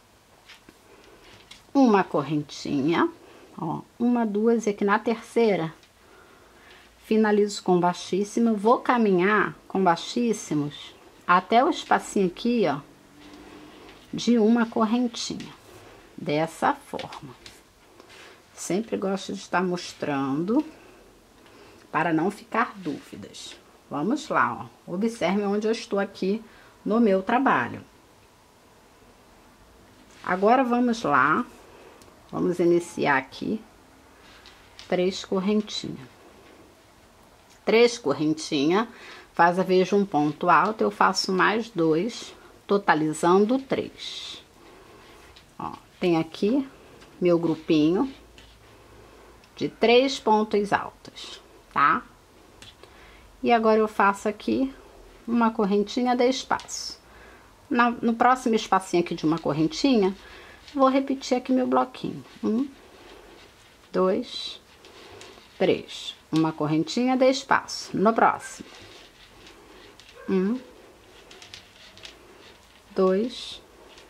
Uma correntinha, ó. 1, 2, e aqui na terceira, finalizo com baixíssimo. Vou caminhar com baixíssimos até o espacinho aqui, ó, de uma correntinha. Dessa forma. Sempre gosto de estar mostrando para não ficar dúvidas. Vamos lá, ó. Observe onde eu estou aqui no meu trabalho. Agora, vamos lá. Vamos iniciar aqui 3 correntinhas. 3 correntinhas, faz a vez de um ponto alto, eu faço mais 2, totalizando 3. Ó, tem aqui meu grupinho de 3 pontos altos, tá? E agora eu faço aqui uma correntinha de espaço. No próximo espacinho aqui de uma correntinha, vou repetir aqui meu bloquinho. 1, 2, 3. Uma correntinha de espaço. No próximo. 1, 2,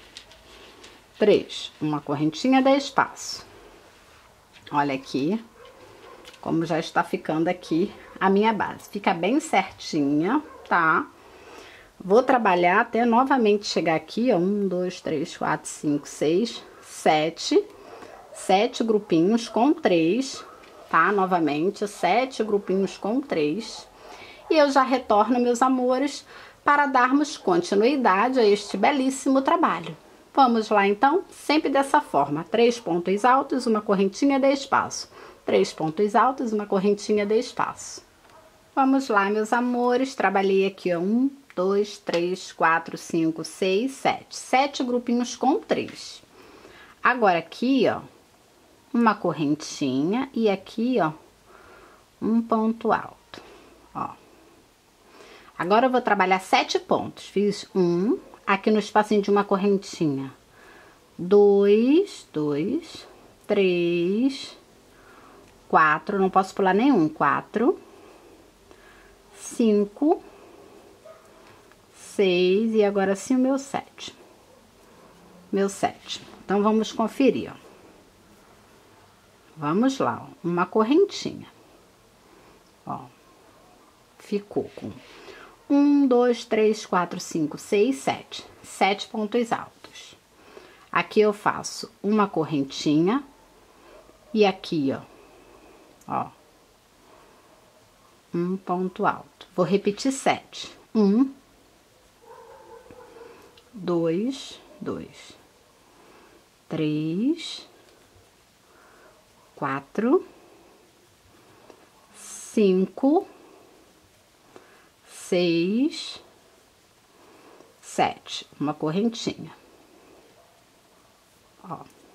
3. Uma correntinha de espaço. Olha aqui como já está ficando aqui a minha base. Fica bem certinha, tá? Vou trabalhar até novamente chegar aqui, ó. 1, 2, 3, 4, 5, 6, 7. 7 grupinhos com 3, tá? Novamente, 7 grupinhos com 3. E eu já retorno, meus amores, para darmos continuidade a este belíssimo trabalho. Vamos lá, então? Sempre dessa forma. 3 pontos altos, uma correntinha de espaço. 3 pontos altos, uma correntinha de espaço. Vamos lá, meus amores. Trabalhei aqui, ó. 1, 2, 3, 4, 5, 6, 7. 7 grupinhos com 3. Agora, aqui, ó, uma correntinha e aqui, ó, um ponto alto, ó. Agora, eu vou trabalhar 7 pontos. Fiz 1, aqui no espacinho de uma correntinha. 2, 2, 3, 4, não posso pular nenhum. 4, 5, 6 e agora sim o meu 7. Meu 7. Então, vamos conferir, ó. Vamos lá, ó. Uma correntinha. Ó. Ficou com 1, 2, 3, 4, 5, 6, 7. 7 pontos altos. Aqui eu faço uma correntinha. E aqui, ó. Um ponto alto. Vou repetir 7. 1, 2, 3, 4, 5, 6, 7. Uma correntinha. Ó.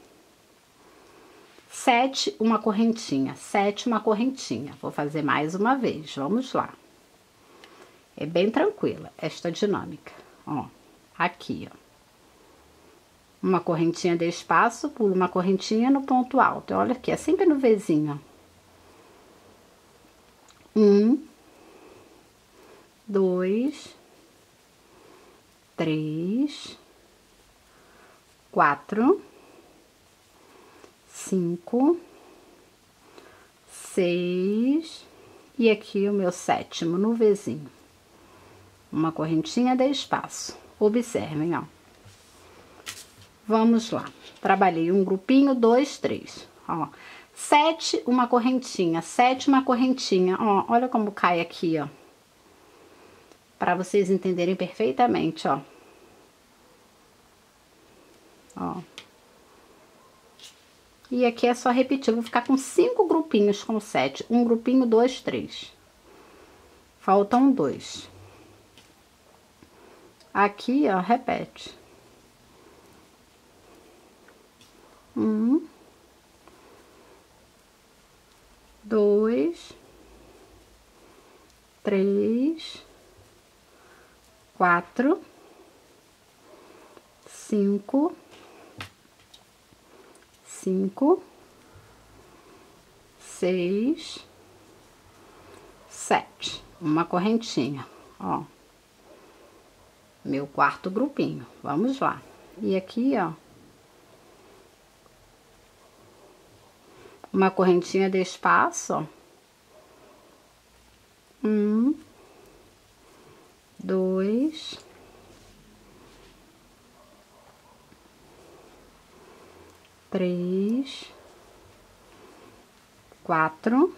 7, uma correntinha. 7, uma correntinha. Vou fazer mais uma vez. Vamos lá. É bem tranquila esta dinâmica. Ó. Aqui, ó. Uma correntinha de espaço, pulo uma correntinha no ponto alto. Olha aqui, é sempre no Vzinho. 1, 2, 3, 4, 5, 6 e aqui o meu 7º no Vzinho. Uma correntinha de espaço. Observem, ó. Vamos lá. Trabalhei um grupinho, 2, 3. Ó. 7, uma correntinha. 7, uma correntinha. Ó, olha como cai aqui, ó. Para vocês entenderem perfeitamente, ó. Ó. E aqui é só repetir. Vou ficar com 5 grupinhos com 7. Um grupinho, 2, 3. Faltam 2. Aqui, ó, repete. 1, 2, 3, 4, 5, 6, 7. Uma correntinha, ó. Meu 4º grupinho. Vamos lá. E aqui, ó. Uma correntinha de espaço, ó. 1, 2, 3, 4,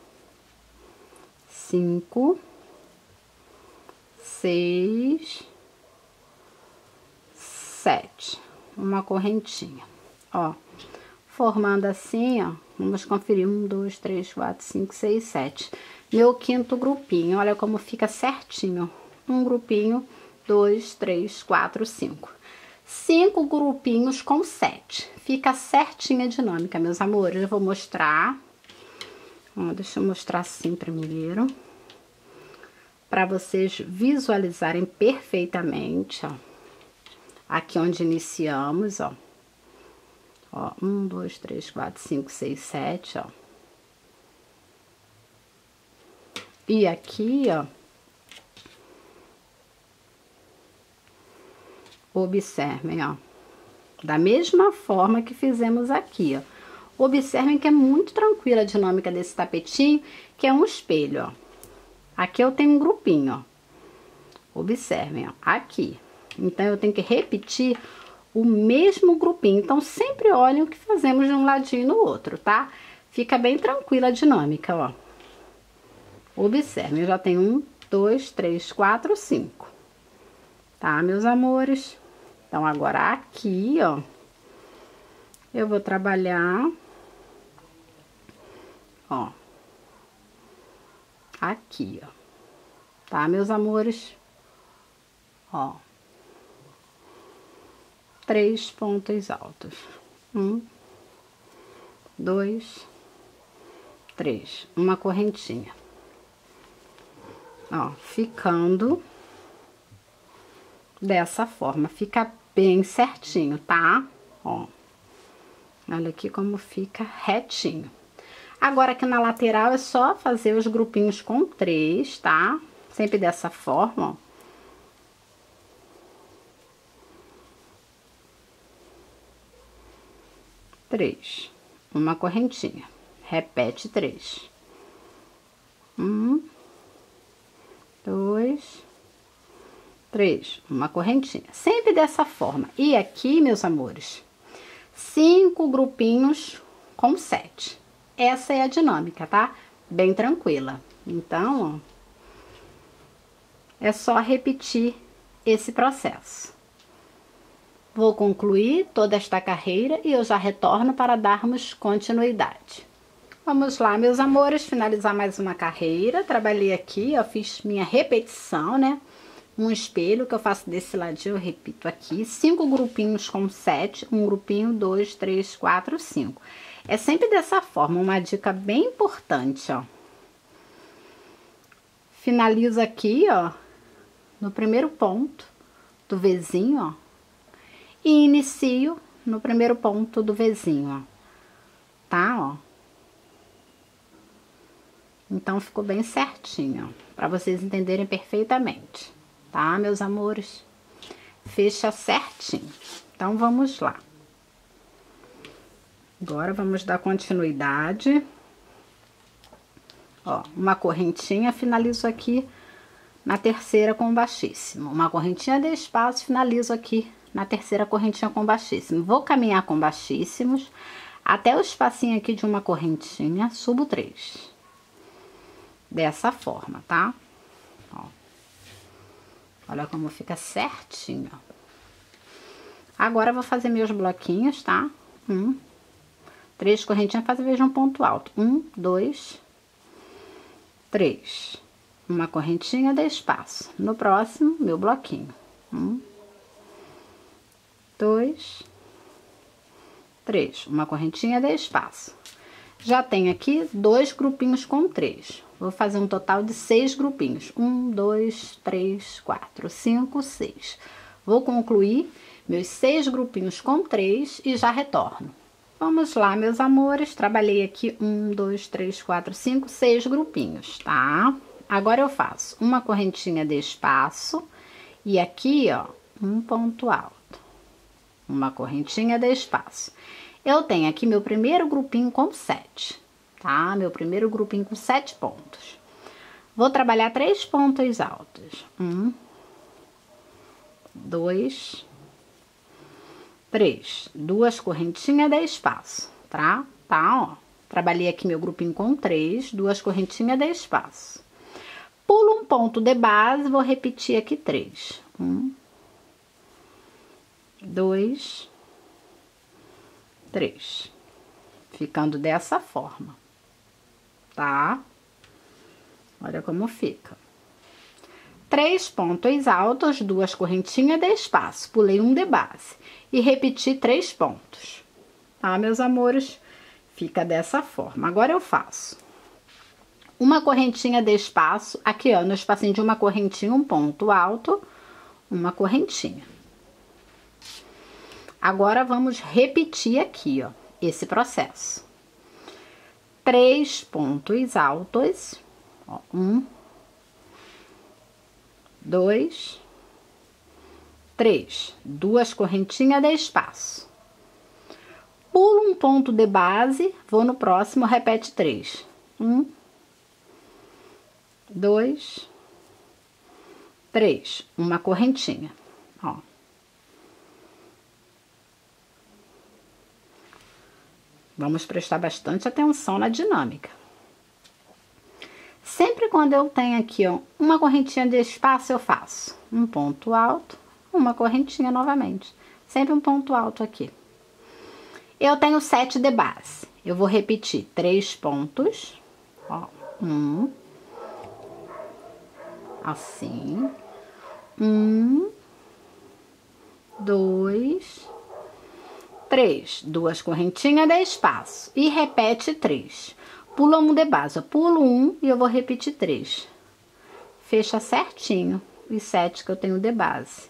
5, 6, 7. Uma correntinha, ó. Formando assim, ó. Vamos conferir. 1, 2, 3, 4, 5, 6, 7. Meu 5º grupinho. Olha como fica certinho. Um grupinho, 2, 3, 4, 5. 5 grupinhos com 7. Fica certinha a dinâmica, meus amores. Eu vou mostrar. Ó, deixa eu mostrar assim primeiro. Para vocês visualizarem perfeitamente, ó. Aqui onde iniciamos, ó. Ó, 1, 2, 3, 4, 5, 6, 7, ó. E aqui, ó. Observem, ó. Da mesma forma que fizemos aqui, ó. Observem que é muito tranquila a dinâmica desse tapetinho, que é um espelho, ó. Aqui eu tenho um grupinho, ó. Observem, ó. Aqui. Então, eu tenho que repetir o mesmo grupinho. Então, sempre olhem o que fazemos de um ladinho e no outro, tá? Fica bem tranquila a dinâmica, ó. Observem, eu já tenho 1, 2, 3, 4, 5. Tá, meus amores? Então, agora aqui, ó, eu vou trabalhar, ó, aqui, ó. Tá, meus amores? Ó. 3 pontos altos. 1, 2, 3. Uma correntinha. Ó, ficando dessa forma. Fica bem certinho, tá? Ó. Olha aqui como fica retinho. Agora, aqui na lateral, é só fazer os grupinhos com 3, tá? Sempre dessa forma, ó. 3, uma correntinha, repete 3, 1, 2, 3, uma correntinha, sempre dessa forma. E aqui, meus amores, 5 grupinhos com 7. Essa é a dinâmica, tá? Bem tranquila. Então, ó, é só repetir esse processo. Vou concluir toda esta carreira e eu já retorno para darmos continuidade. Vamos lá, meus amores, finalizar mais uma carreira. Trabalhei aqui, ó, fiz minha repetição, né? Um espelho que eu faço desse ladinho, eu repito aqui. 5 grupinhos com 7, um grupinho, 2, 3, 4, 5. É sempre dessa forma, uma dica bem importante, ó. Finalizo aqui, ó, no primeiro ponto do Vzinho, ó. E inicio no primeiro ponto do Vzinho, ó. Tá, ó. Então, ficou bem certinho, ó, pra vocês entenderem perfeitamente. Tá, meus amores? Fecha certinho. Então, vamos lá. Agora, vamos dar continuidade. Ó, uma correntinha, finalizo aqui na terceira com baixíssimo. Uma correntinha de espaço, finalizo aqui na terceira correntinha com baixíssimo. Vou caminhar com baixíssimos até o espacinho aqui de uma correntinha, subo 3. Dessa forma, tá? Ó. Olha como fica certinho, ó. Agora, eu vou fazer meus bloquinhos, tá? 3 correntinhas, faz a vez de um ponto alto. 1, 2, 3. Uma correntinha de espaço. No próximo, meu bloquinho. 1, 2, 3. Uma correntinha de espaço. Já tenho aqui 2 grupinhos com 3. Vou fazer um total de 6 grupinhos. 1, 2, 3, 4, 5, 6. Vou concluir meus 6 grupinhos com 3 e já retorno. Vamos lá, meus amores. Trabalhei aqui 1, 2, 3, 4, 5, 6 grupinhos, tá? Agora eu faço uma correntinha de espaço e aqui, ó, um ponto alto. Uma correntinha de espaço. Eu tenho aqui meu primeiro grupinho com 7, tá? Meu primeiro grupinho com 7 pontos. Vou trabalhar 3 pontos altos. 1, 2, 3. 2 correntinhas de espaço, tá? Tá, ó. Trabalhei aqui meu grupinho com 3, 2 correntinhas de espaço. Pulo um ponto de base, vou repetir aqui 3. 1, 2, 3. Ficando dessa forma, tá? Olha como fica. 3 pontos altos, 2 correntinhas de espaço. Pulei um de base e repeti 3 pontos. Tá, meus amores? Fica dessa forma. Agora eu faço uma correntinha de espaço, aqui, ó, no espacinho de uma correntinha, um ponto alto, uma correntinha. Agora, vamos repetir aqui, ó, esse processo. 3 pontos altos, ó, 1, 2, 3. 2 correntinhas de espaço. Pulo um ponto de base, vou no próximo, repete 3. 1, 2, 3. Uma correntinha, ó. Vamos prestar bastante atenção na dinâmica. Sempre quando eu tenho aqui, ó, uma correntinha de espaço, eu faço um ponto alto, uma correntinha novamente. Sempre um ponto alto aqui. Eu tenho 7 de base. Eu vou repetir 3 pontos, ó, 1, assim, 1, 2, 3, 2 correntinhas de espaço e repete 3. Pula um de base, eu pulo 1 e eu vou repetir 3. Fecha certinho os 7 que eu tenho de base.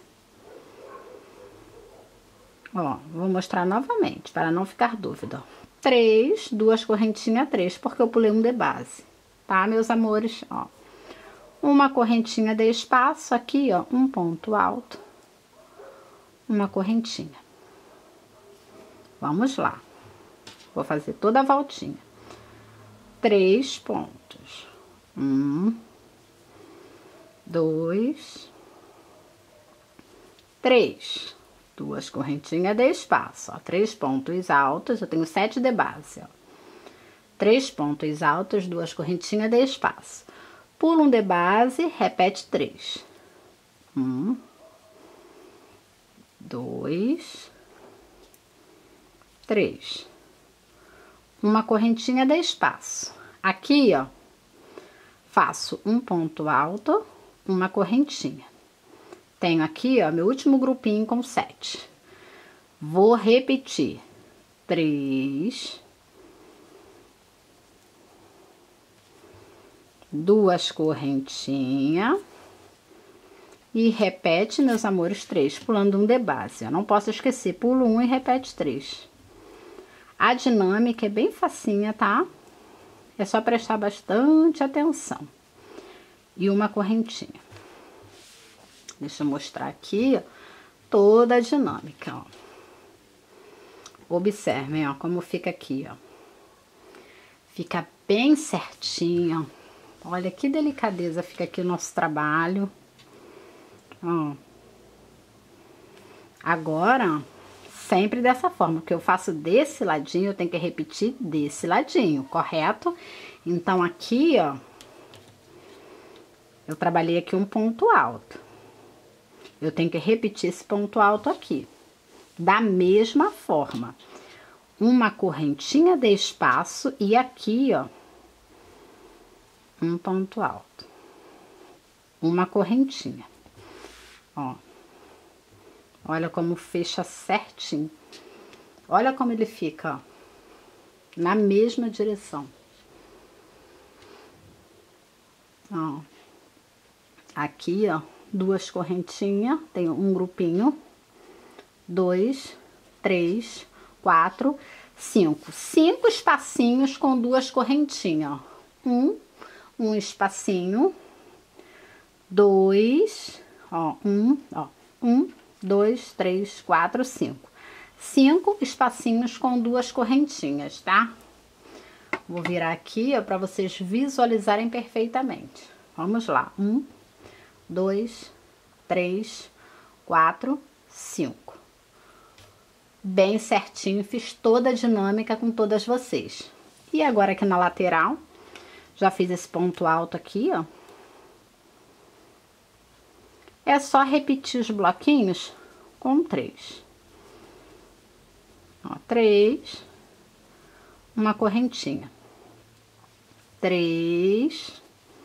Ó, vou mostrar novamente para não ficar dúvida. 3, 2 correntinhas, 3, porque eu pulei um de base, tá, meus amores? Ó, uma correntinha de espaço aqui, ó, um ponto alto, uma correntinha. Vamos lá. Vou fazer toda a voltinha. 3 pontos. 1, 2, 3. 2 correntinhas de espaço, ó. 3 pontos altos, eu tenho 7 de base, ó. 3 pontos altos, 2 correntinhas de espaço. Pula um de base, repete 3. 1, 2, 3. Uma correntinha de espaço. Aqui, ó, faço um ponto alto, uma correntinha. Tenho aqui, ó, meu último grupinho com 7. Vou repetir 3, 2 correntinhas e repete, meus amores, 3, pulando um de base. Eu não posso esquecer, pulo 1 e repete 3. A dinâmica é bem facinha, tá? É só prestar bastante atenção. E uma correntinha. Deixa eu mostrar aqui, ó, toda a dinâmica, ó. Observem, ó, como fica aqui, ó. Fica bem certinho. Olha que delicadeza fica aqui o nosso trabalho. Ó. Agora, sempre dessa forma, que eu faço desse ladinho, eu tenho que repetir desse ladinho, correto? Então, aqui, ó, eu trabalhei aqui um ponto alto. Eu tenho que repetir esse ponto alto aqui. Da mesma forma, uma correntinha de espaço e aqui, ó, um ponto alto. Uma correntinha. Ó. Olha como fecha certinho. Olha como ele fica, ó, na mesma direção. Ó. Aqui, ó, 2 correntinhas, tem um grupinho. 2, 3, 4, 5. 5 espacinhos com 2 correntinhas, ó. Um espacinho. 2, ó, 1, 2, 3, 4, 5. 5 espacinhos com 2 correntinhas, tá? Vou virar aqui, ó, para vocês visualizarem perfeitamente. Vamos lá. 1, 2, 3, 4, 5. Bem certinho, fiz toda a dinâmica com todas vocês. E agora aqui na lateral, já fiz esse ponto alto aqui, ó. É só repetir os bloquinhos com 3. Ó, 3, uma correntinha. 3,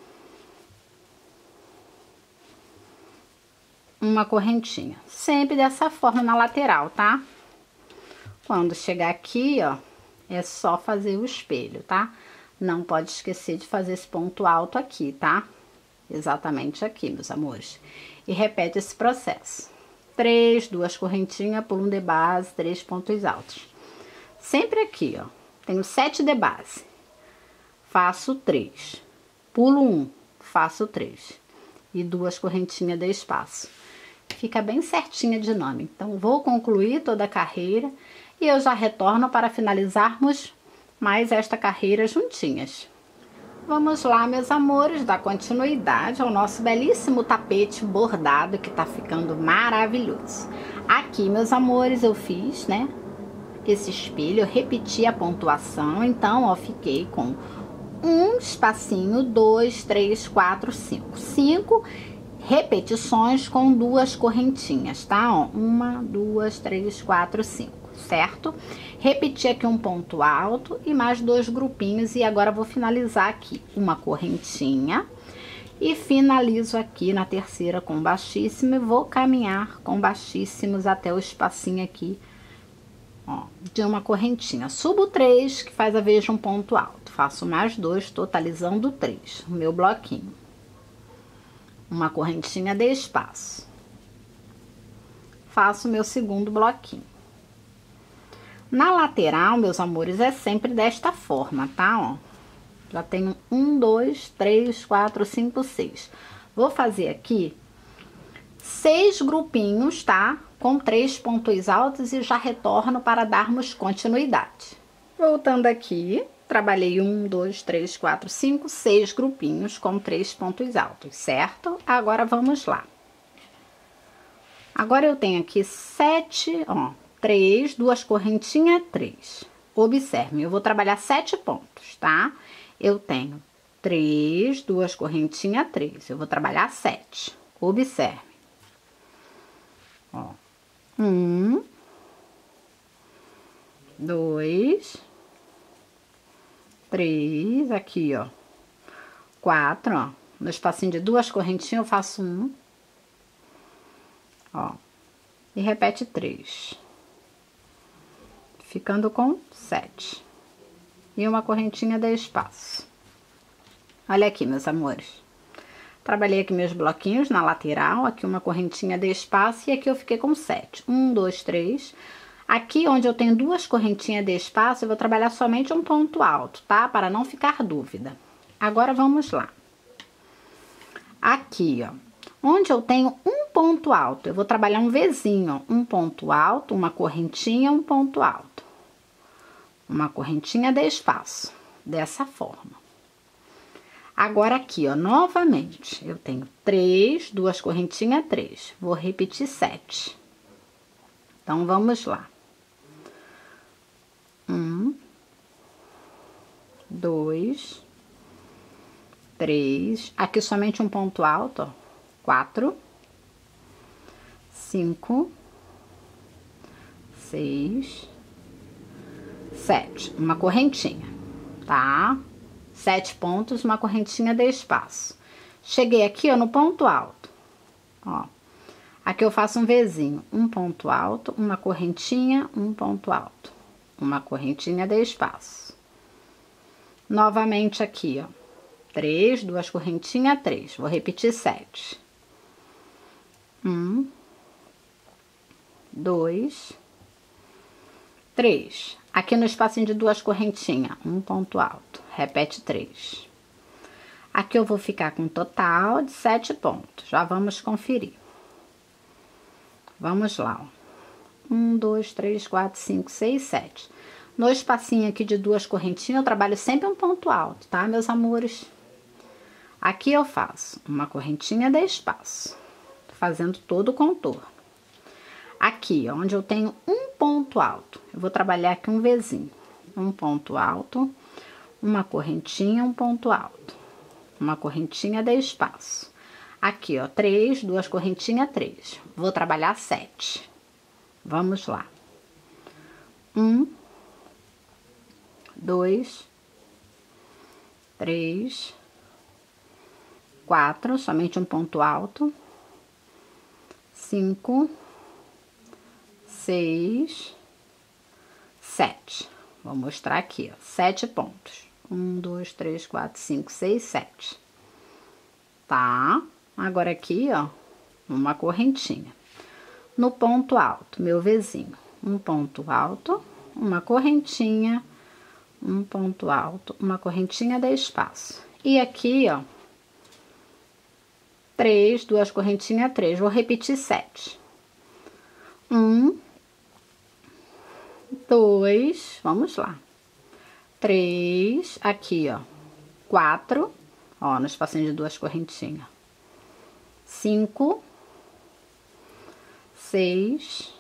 uma correntinha. Sempre dessa forma na lateral, tá? Quando chegar aqui, ó, é só fazer o espelho, tá? Não pode esquecer de fazer esse ponto alto aqui, tá? Exatamente aqui, meus amores. E repete esse processo. 3, 2 correntinhas, pulo um de base, 3 pontos altos. Sempre aqui, ó. Tenho 7 de base. Faço 3. Pulo 1, faço 3. E 2 correntinhas de espaço. Fica bem certinha a dinâmica. Então, vou concluir toda a carreira e eu já retorno para finalizarmos mais esta carreira juntinhas. Vamos lá, meus amores, dar continuidade ao nosso belíssimo tapete bordado que tá ficando maravilhoso. Aqui, meus amores, eu fiz, né, esse espelho, eu repeti a pontuação, então, ó, fiquei com um espacinho, 2, 3, 4, 5. 5 repetições com 2 correntinhas, tá? Ó, 1, 2, 3, 4, 5, certo? Repetir aqui um ponto alto e mais 2 grupinhos e agora vou finalizar aqui uma correntinha e finalizo aqui na terceira com baixíssimo e vou caminhar com baixíssimos até o espacinho aqui, ó, de uma correntinha. Subo 3, que faz a vez de um ponto alto, faço mais 2, totalizando 3, o meu bloquinho. Uma correntinha de espaço. Faço o meu segundo bloquinho. Na lateral, meus amores, é sempre desta forma, tá? Ó, já tenho 1, 2, 3, 4, 5, 6. Vou fazer aqui 6 grupinhos, tá? Com 3 pontos altos e já retorno para darmos continuidade. Voltando aqui, trabalhei 1, 2, 3, 4, 5, 6 grupinhos com 3 pontos altos, certo? Agora vamos lá. Agora eu tenho aqui 7, ó, 3, 2 correntinhas, 3. Observe, eu vou trabalhar 7 pontos, tá? Eu tenho 3, 2 correntinhas, 3. Eu vou trabalhar 7. Observe. Ó, 1, 2, 3, aqui, ó, 4, ó. No espacinho de 2 correntinhas eu faço 1. Ó, e repete 3. Ficando com 7. E uma correntinha de espaço. Olha aqui, meus amores. Trabalhei aqui meus bloquinhos na lateral, aqui uma correntinha de espaço e aqui eu fiquei com 7. 1, 2, 3. Aqui onde eu tenho 2 correntinhas de espaço, eu vou trabalhar somente um ponto alto, tá? Para não ficar dúvida. Agora vamos lá. Aqui, ó, onde eu tenho um ponto alto, eu vou trabalhar um Vzinho, ó, um ponto alto, uma correntinha, um ponto alto. Uma correntinha de espaço, dessa forma. Agora aqui, ó, novamente, eu tenho 3, 2 correntinhas, 3. Vou repetir 7. Então, vamos lá. 1, 2, 3. Aqui somente um ponto alto, ó. 4, 5, 6, 7. Uma correntinha, tá? 7 pontos, uma correntinha de espaço. Cheguei aqui, ó, no ponto alto. Ó, aqui eu faço um Vzinho. Um ponto alto, uma correntinha, um ponto alto. Uma correntinha de espaço. Novamente aqui, ó. 3, 2 correntinhas, 3. Vou repetir 7. 1, 2, 3. Aqui no espacinho de 2 correntinhas, um ponto alto. Repete 3. Aqui eu vou ficar com um total de 7 pontos. Já vamos conferir. Vamos lá, ó. 1, 2, 3, 4, 5, 6, 7. No espacinho aqui de 2 correntinhas, eu trabalho sempre um ponto alto, tá, meus amores? Aqui eu faço uma correntinha de espaço, fazendo todo o contorno. Aqui, ó, onde eu tenho um ponto alto, eu vou trabalhar aqui um Vzinho. Um ponto alto, uma correntinha, um ponto alto. Uma correntinha de espaço. Aqui, ó, 3, 2 correntinhas, 3. Vou trabalhar 7. Vamos lá. 1, 2, 3, 4, somente um ponto alto. 5, 6, 7. Vou mostrar aqui, ó, 7 pontos. 1, 2, 3, 4, 5, 6, 7. Tá? Agora aqui, ó, uma correntinha. No ponto alto, meu Vzinho. Um ponto alto, uma correntinha, um ponto alto, uma correntinha de espaço. E aqui, ó, 3, 2 correntinhas, 3. Vou repetir 7. 1, 2, vamos lá. 3, aqui, ó, 4, ó, no espacinho de 2 correntinhas. 5, 6,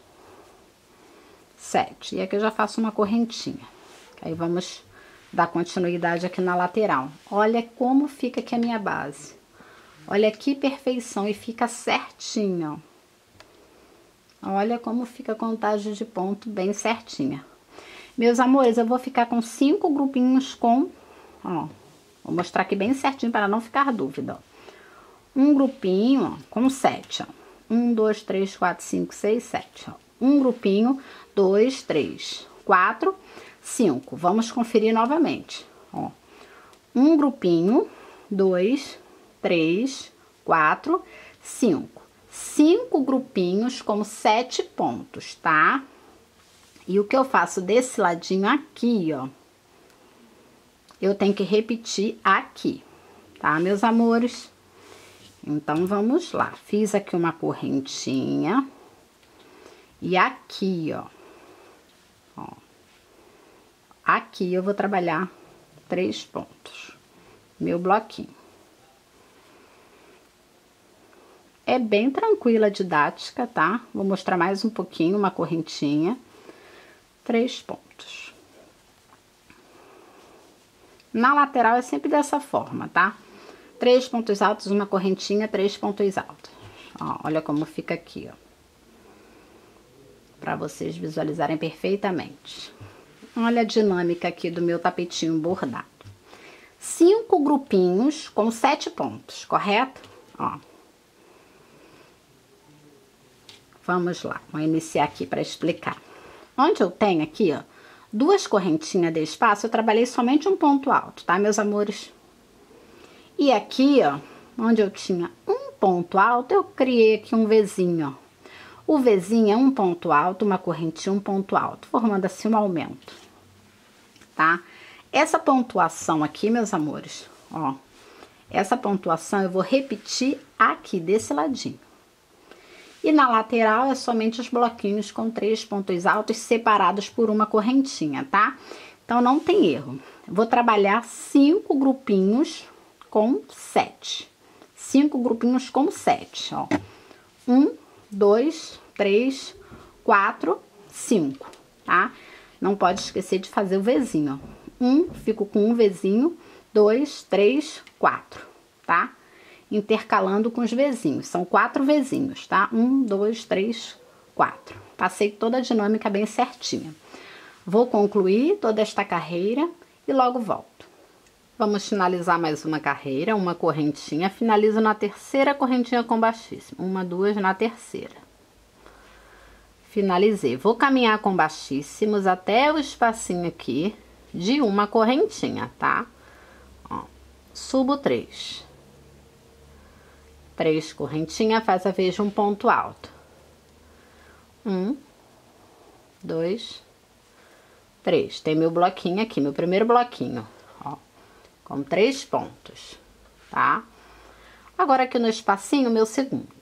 7. E aqui eu já faço uma correntinha. Aí vamos dar continuidade aqui na lateral. Olha como fica aqui a minha base. Olha que perfeição e fica certinho, ó. Olha como fica a contagem de ponto bem certinha. Meus amores, eu vou ficar com 5 grupinhos com, ó, vou mostrar aqui bem certinho para não ficar dúvida, ó. Um grupinho, ó, com 7, ó. 1, 2, 3, 4, 5, 6, 7, ó. Um grupinho, 2, 3, 4, 5. Vamos conferir novamente, ó. Um grupinho, 2, 3, 4, 5. 5 grupinhos com 7 pontos, tá? E o que eu faço desse ladinho aqui, ó, eu tenho que repetir aqui, tá, meus amores? Então, vamos lá. Fiz aqui uma correntinha. E aqui, ó, aqui eu vou trabalhar 3 pontos, meu bloquinho. É bem tranquila a didática, tá? Vou mostrar mais um pouquinho, uma correntinha, 3 pontos. Na lateral é sempre dessa forma, tá? 3 pontos altos, uma correntinha, 3 pontos altos. Ó, olha como fica aqui, ó. Pra vocês visualizarem perfeitamente. Olha a dinâmica aqui do meu tapetinho bordado. 5 grupinhos com 7 pontos, correto? Ó. Vamos lá, vou iniciar aqui para explicar. Onde eu tenho aqui, ó, 2 correntinhas de espaço, eu trabalhei somente um ponto alto, tá, meus amores? E aqui, ó, onde eu tinha um ponto alto, eu criei aqui um Vzinho, ó. O Vzinho é um ponto alto, uma correntinha, um ponto alto, formando assim um aumento, tá? Essa pontuação aqui, meus amores, ó, essa pontuação eu vou repetir aqui desse ladinho. E na lateral é somente os bloquinhos com 3 pontos altos separados por uma correntinha, tá? Então, não tem erro. Vou trabalhar 5 grupinhos com 7. 5 grupinhos com 7, ó. 1, 2, 3, 4, 5, tá? Não pode esquecer de fazer o Vzinho, ó. Fico com um Vzinho, 2, 3, 4, tá? Intercalando com os Vzinhos, são 4 Vzinhos, tá? 1, 2, 3, 4. Passei toda a dinâmica bem certinha. Vou concluir toda esta carreira e logo volto. Vamos finalizar mais uma carreira, uma correntinha. Finalizo na terceira correntinha com baixíssimo. 1, 2 na terceira. Finalizei. Vou caminhar com baixíssimos até o espacinho aqui de uma correntinha, tá? Ó, subo 3. 3 correntinhas, faz a vez de um ponto alto. 1, 2, 3. Tem meu bloquinho aqui, meu primeiro bloquinho, ó, com 3 pontos, tá? Agora aqui no espacinho, meu segundo.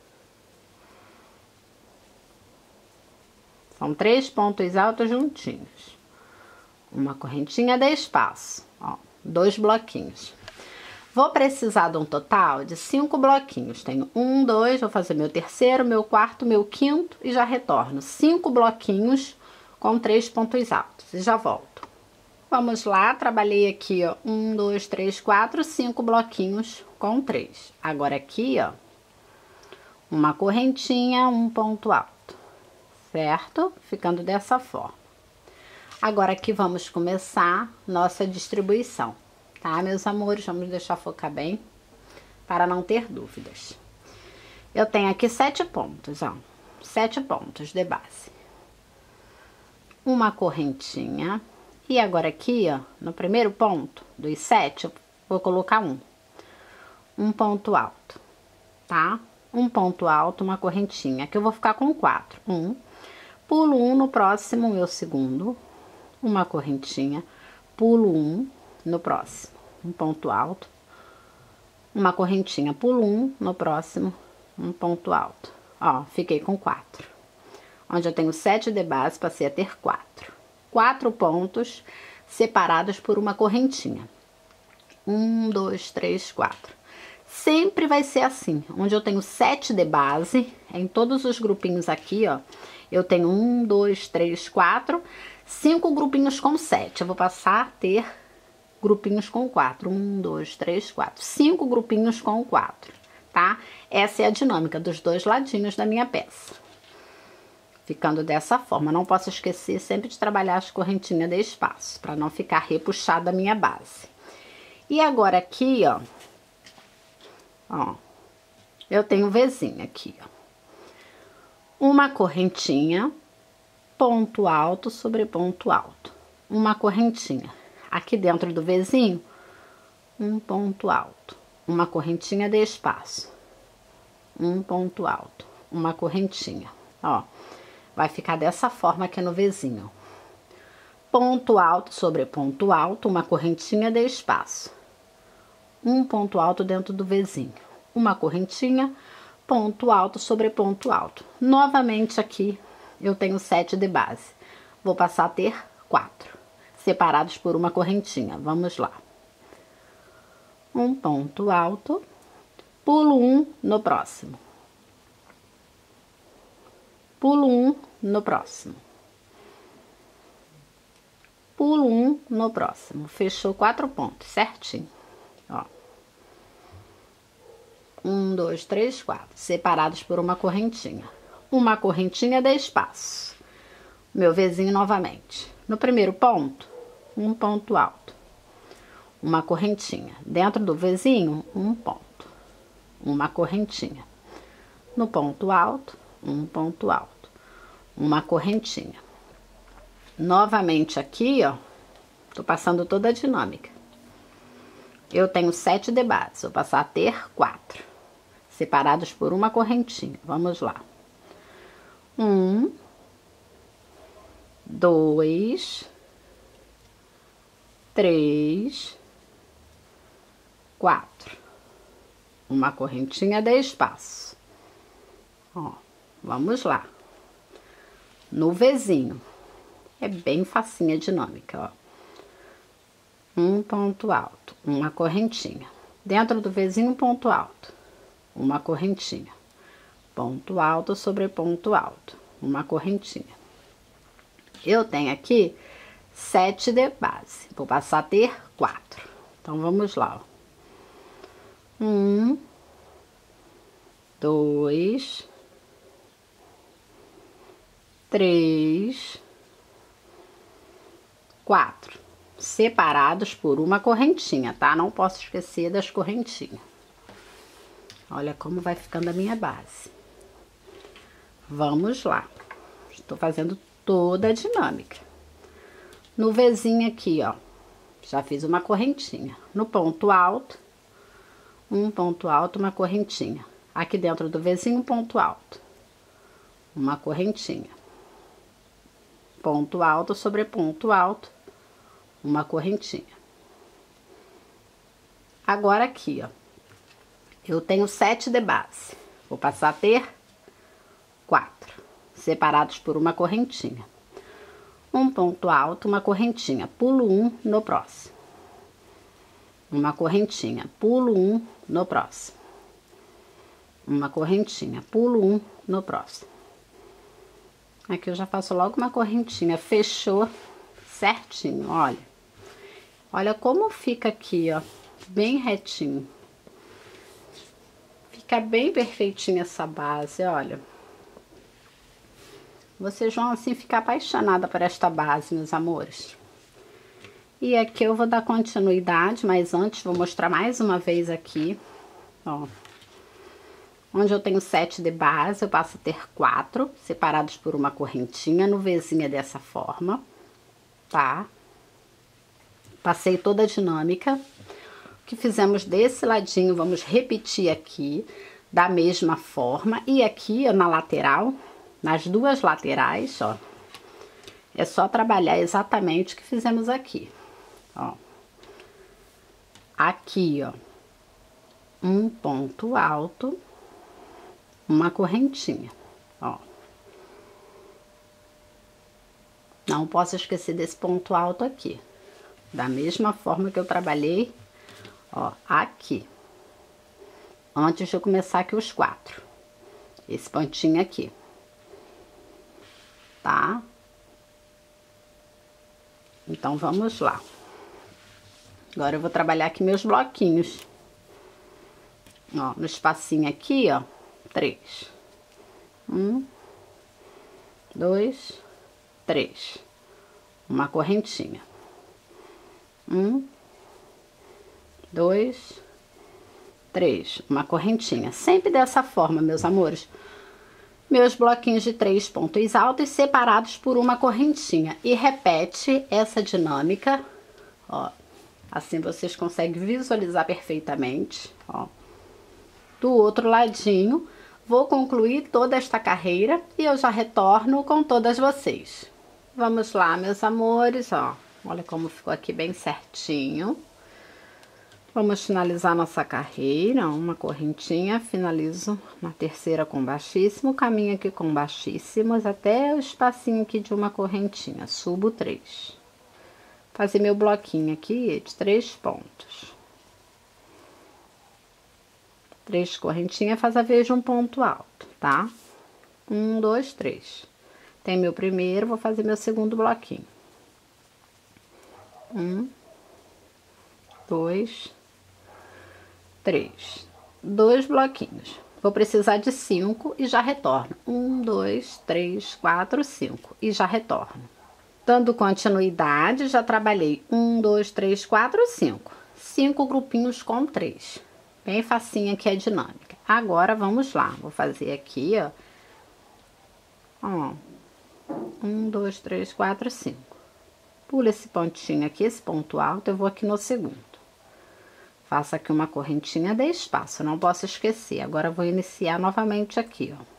São 3 pontos altos juntinhos. Uma correntinha de espaço, ó, 2 bloquinhos. Vou precisar de um total de 5 bloquinhos. Tenho 1, 2, vou fazer meu terceiro, meu quarto, meu quinto e já retorno. 5 bloquinhos com 3 pontos altos e já volto. Vamos lá, trabalhei aqui, ó, 1, 2, 3, 4, 5 bloquinhos com 3. Agora aqui, ó, uma correntinha, um ponto alto, certo? Ficando dessa forma. Agora aqui vamos começar nossa distribuição. Tá, meus amores? Vamos deixar focar bem, para não ter dúvidas. Eu tenho aqui 7 pontos, ó. 7 pontos de base. Uma correntinha. E agora aqui, ó, no primeiro ponto dos 7, eu vou colocar um ponto alto, tá? Um ponto alto, uma correntinha. Aqui eu vou ficar com 4. Pulo 1 no próximo, meu segundo. Uma correntinha. Pulo 1 no próximo, um ponto alto, uma correntinha, pulo 1 no próximo, um ponto alto. Ó, fiquei com 4. Onde eu tenho 7 de base, passei a ter 4. 4 pontos separados por uma correntinha. 1, 2, 3, 4. Sempre vai ser assim, onde eu tenho 7 de base, em todos os grupinhos aqui, ó, eu tenho 1, 2, 3, 4, 5 grupinhos com 7. Eu vou passar a ter grupinhos com 4. 1, 2, 3, 4. 5 grupinhos com 4, tá? Essa é a dinâmica dos dois ladinhos da minha peça. Ficando dessa forma. Não posso esquecer sempre de trabalhar as correntinhas de espaço, para não ficar repuxada a minha base. E agora aqui, ó, eu tenho um Vzinho aqui, ó. Uma correntinha, ponto alto sobre ponto alto. Uma correntinha. Aqui dentro do Vzinho, um ponto alto, uma correntinha de espaço, um ponto alto, uma correntinha, ó, vai ficar dessa forma aqui no Vzinho. Ponto alto sobre ponto alto, uma correntinha de espaço, um ponto alto dentro do Vzinho, uma correntinha, ponto alto sobre ponto alto. Novamente aqui eu tenho 7 de base, vou passar a ter 4. separados por uma correntinha. Vamos lá. Um ponto alto, pulo um no próximo. Pulo um no próximo. Pulo um no próximo. Fechou 4 pontos, certinho. Ó. 1, 2, 3, 4. Separados por uma correntinha. Uma correntinha de espaço. Meu Vzinho novamente. No primeiro ponto, um ponto alto. Uma correntinha. Dentro do Vzinho, um ponto. Uma correntinha. No ponto alto, um ponto alto. Uma correntinha. Novamente aqui, ó. Tô passando toda a dinâmica. Eu tenho 7 de base. Vou passar a ter 4. Separados por uma correntinha. Vamos lá. 1, 2, 3, 4. Uma correntinha de espaço. Ó, vamos lá. No Vzinho. É bem facinha a dinâmica, ó. Um ponto alto, uma correntinha. Dentro do Vzinho, um ponto alto. Uma correntinha, ponto alto sobre ponto alto, uma correntinha. Eu tenho aqui 7 de base, vou passar a ter 4. Então, vamos lá, ó. 1, 2, 3, 4. Separados por uma correntinha, tá? Não posso esquecer das correntinhas. Olha como vai ficando a minha base. Vamos lá. Estou fazendo toda a dinâmica. No Vzinho aqui, ó. Já fiz uma correntinha. No ponto alto, um ponto alto, uma correntinha. Aqui dentro do Vzinho, um ponto alto. Uma correntinha. Ponto alto sobre ponto alto, uma correntinha. Agora aqui, ó. Eu tenho 7 de base. Vou passar a ter 4, separados por uma correntinha. Um ponto alto, uma correntinha. Pulo 1 no próximo. Uma correntinha. Pulo 1 no próximo. Uma correntinha. Pulo 1 no próximo. Aqui eu já faço logo uma correntinha. Fechou certinho, olha. Olha como fica aqui, ó. Bem retinho. Fica bem perfeitinha essa base, olha. Vocês vão, assim, ficar apaixonada por esta base, meus amores. E aqui eu vou dar continuidade, mas antes vou mostrar mais uma vez aqui, ó. Onde eu tenho 7 de base, eu passo a ter 4, separados por uma correntinha, no Vzinho é dessa forma, tá? Passei toda a dinâmica. O que fizemos desse ladinho, vamos repetir aqui da mesma forma. E aqui, ó, na lateral, nas duas laterais, ó, é só trabalhar exatamente o que fizemos aqui, ó. Aqui, ó, um ponto alto, uma correntinha, ó. Não posso esquecer desse ponto alto aqui. Da mesma forma que eu trabalhei, ó, aqui. Antes de eu começar aqui os 4. Esse pontinho aqui. Tá? Então, vamos lá. Agora, eu vou trabalhar aqui meus bloquinhos. Ó, no espacinho aqui, ó, 3. 1, 2, 3. Uma correntinha. 1, 2, 3. Uma correntinha. Sempre dessa forma, meus amores. Meus bloquinhos de 3 pontos altos separados por uma correntinha. E repete essa dinâmica, ó. Assim vocês conseguem visualizar perfeitamente, ó. Do outro ladinho, vou concluir toda esta carreira e eu já retorno com todas vocês. Vamos lá, meus amores, ó. Olha como ficou aqui bem certinho. Vamos finalizar nossa carreira, uma correntinha, finalizo na terceira com baixíssimo, caminho aqui com baixíssimos até o espacinho aqui de uma correntinha, subo 3. fazer meu bloquinho aqui de 3 pontos. 3 correntinhas, faz a vez de um ponto alto, tá? 1, 2, 3. Tem meu primeiro, vou fazer meu segundo bloquinho. 1, 2, 3. 2 bloquinhos. Vou precisar de 5 e já retorno. 1, 2, 3, 4, 5 e já retorno. Dando continuidade, já trabalhei 1, 2, 3, 4, 5. 5 grupinhos com 3. Bem facinho aqui a dinâmica. Agora, vamos lá. Vou fazer aqui, ó. 1, 2, 3, 4, 5. Pula esse pontinho aqui, esse ponto alto, eu vou aqui no segundo. Faço aqui uma correntinha de espaço, não posso esquecer. Agora, eu vou iniciar novamente aqui, ó.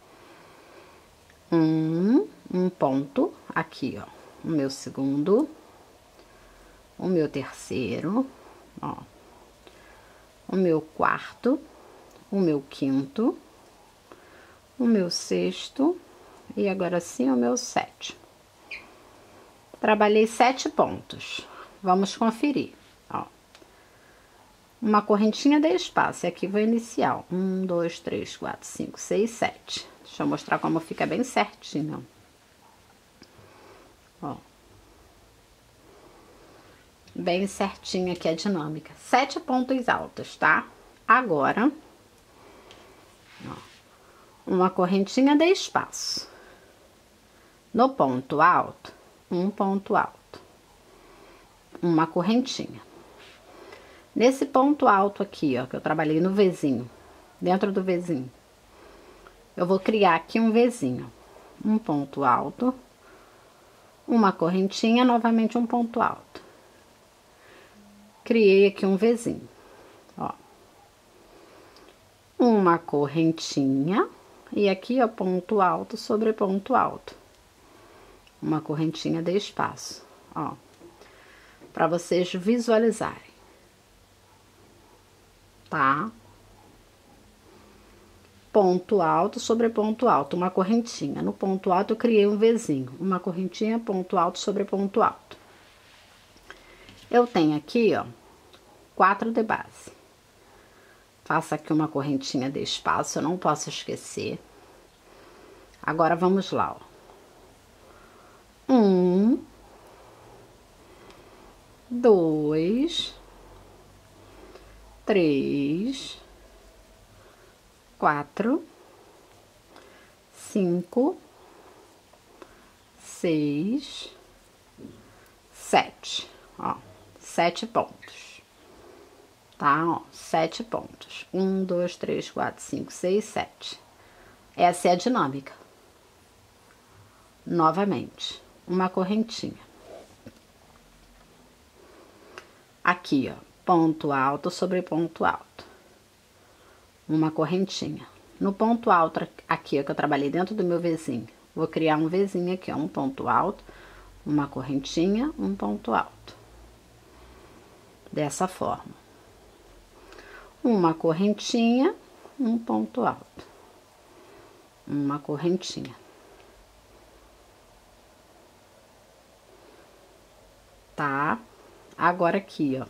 Um ponto aqui, ó. O meu segundo, o meu terceiro, ó. O meu quarto, o meu quinto, o meu sexto e agora sim o meu sétimo. Trabalhei 7 pontos. Vamos conferir, ó. Uma correntinha de espaço, e aqui vou iniciar. 1, 2, 3, 4, 5, 6, 7. Deixa eu mostrar como fica bem certinho, ó. Bem certinho aqui a dinâmica. 7 pontos altos, tá? Agora, ó, uma correntinha de espaço. No ponto alto, um ponto alto. Uma correntinha. Nesse ponto alto aqui, ó, que eu trabalhei no Vzinho, dentro do Vzinho, eu vou criar aqui um Vzinho. Um ponto alto, uma correntinha, novamente um ponto alto. Criei aqui um Vzinho, ó. Uma correntinha, e aqui, ó, ponto alto sobre ponto alto. Uma correntinha de espaço, ó. Pra vocês visualizarem. Tá? Ponto alto sobre ponto alto, uma correntinha. No ponto alto eu criei um Vzinho, uma correntinha, ponto alto sobre ponto alto. Eu tenho aqui, ó, 4 de base. Faço aqui uma correntinha de espaço, eu não posso esquecer. Agora, vamos lá, ó. 1, 2, 3, 4, 5, 6, 7, ó, 7 pontos, tá, ó, 7 pontos, 1, 2, 3, 4, 5, 6, 7, essa é a dinâmica. Novamente, uma correntinha, aqui, ó, ponto alto sobre ponto alto, uma correntinha. No ponto alto aqui, ó, que eu trabalhei dentro do meu Vzinho, vou criar um Vzinho aqui, ó, um ponto alto, uma correntinha, um ponto alto. Dessa forma. Uma correntinha, um ponto alto. Uma correntinha. Tá? Agora aqui, ó.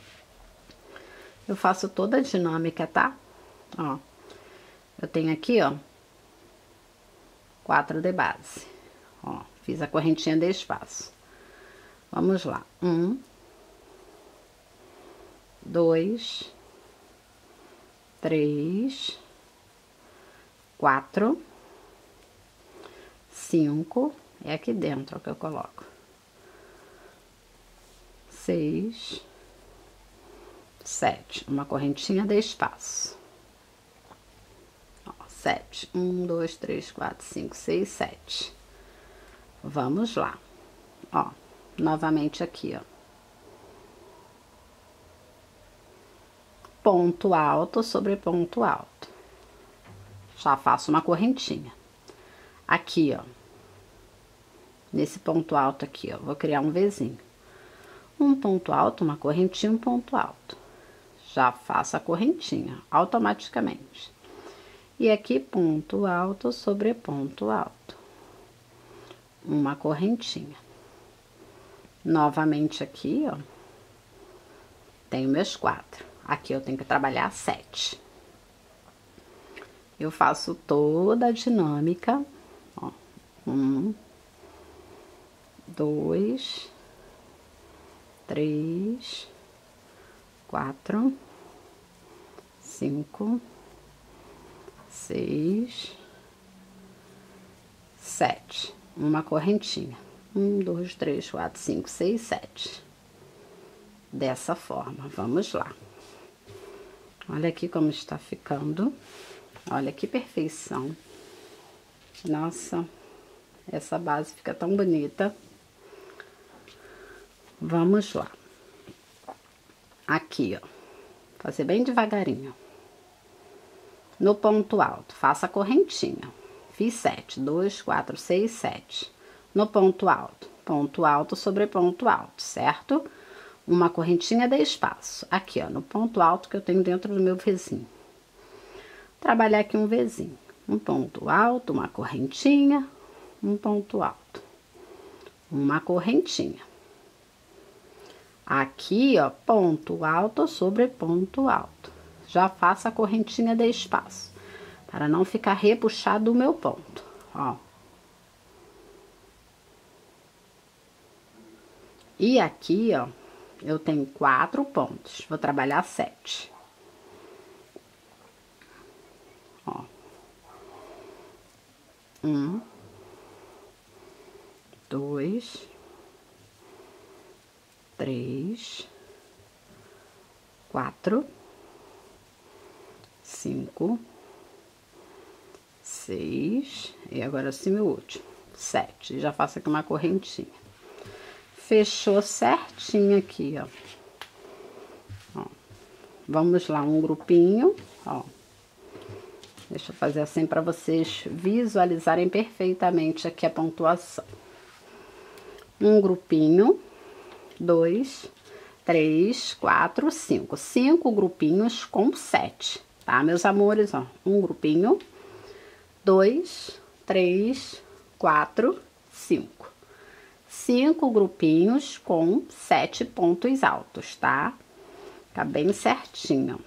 Eu faço toda a dinâmica, tá? Ó. Eu tenho aqui, ó, 4 de base. Ó, fiz a correntinha de espaço. Vamos lá. 1, 2, 3, 4, 5. É aqui dentro que eu coloco. 6, 7. Uma correntinha de espaço. 7. 1, 2, 3, 4, 5, 6, 7. Vamos lá. Ó, novamente aqui, ó. Ponto alto sobre ponto alto. Já faço uma correntinha. Aqui, ó. Nesse ponto alto aqui, ó, vou criar um Vzinho. Um ponto alto, uma correntinha, um ponto alto. Já faço a correntinha automaticamente. E aqui, ponto alto sobre ponto alto. Uma correntinha. Novamente aqui, ó, tenho meus 4. Aqui eu tenho que trabalhar 7. Eu faço toda a dinâmica, ó, 1, 2, 3, 4, 5, 6, 7. Uma correntinha. 1, 2, 3, 4, 5, 6, 7. Dessa forma, vamos lá. Olha aqui como está ficando. Olha que perfeição. Nossa, essa base fica tão bonita. Vamos lá. Aqui, ó. Fazer bem devagarinho. No ponto alto, faça a correntinha. Fiz 7. 2, 4, 6, 7. No ponto alto sobre ponto alto, certo? Uma correntinha de espaço. Aqui, ó, no ponto alto que eu tenho dentro do meu vizinho. Trabalhar aqui um vizinho. Um ponto alto, uma correntinha, um ponto alto. Uma correntinha. Aqui, ó, ponto alto sobre ponto alto. Já faço a correntinha de espaço, para não ficar repuxado o meu ponto, ó. E aqui, ó, eu tenho 4 pontos, vou trabalhar 7. Ó. 1, 2, 3, 4, 5, 6, e agora sim meu último, 7. Já faço aqui uma correntinha. Fechou certinho aqui, ó. Ó. Vamos lá, um grupinho, ó. Deixa eu fazer assim para vocês visualizarem perfeitamente aqui a pontuação. Um grupinho, 2, 3, 4, 5. 5 grupinhos com 7, tá, meus amores? Ó, um grupinho, 2, 3, 4, 5. 5 grupinhos com 7 pontos altos, tá? Fica bem certinho.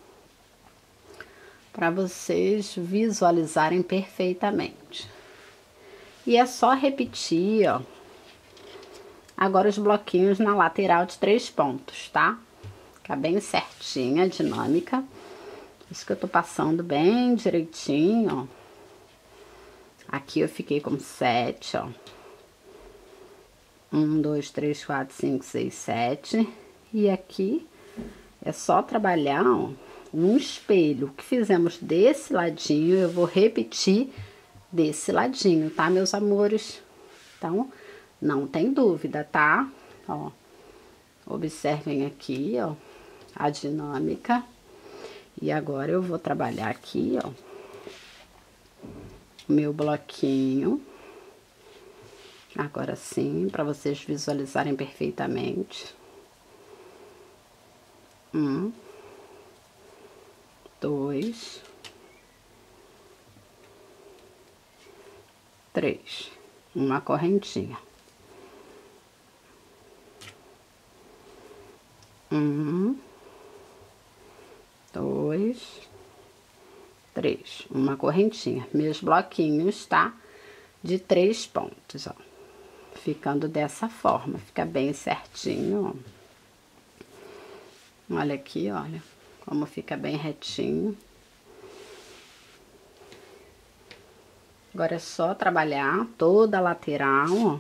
Para vocês visualizarem perfeitamente. E é só repetir, ó. Agora os bloquinhos na lateral de 3 pontos, tá? Fica bem certinha a dinâmica. Isso que eu tô passando bem direitinho, ó. Aqui eu fiquei com 7, ó. 1, 2, 3, 4, 5, 6, 7. E aqui é só trabalhar, ó, um espelho. O que fizemos desse ladinho, eu vou repetir desse ladinho, tá, meus amores? Então, não tem dúvida, tá? Ó, observem aqui, ó, a dinâmica. E agora eu vou trabalhar aqui, ó, o meu bloquinho. Agora sim, para vocês visualizarem perfeitamente. 1, 2, 3. Uma correntinha. 1, 2, 3. Uma correntinha. Meus bloquinhos, tá? De 3 pontos, ó. Ficando dessa forma, fica bem certinho, ó. Olha aqui, olha, como fica bem retinho. Agora é só trabalhar toda a lateral, ó.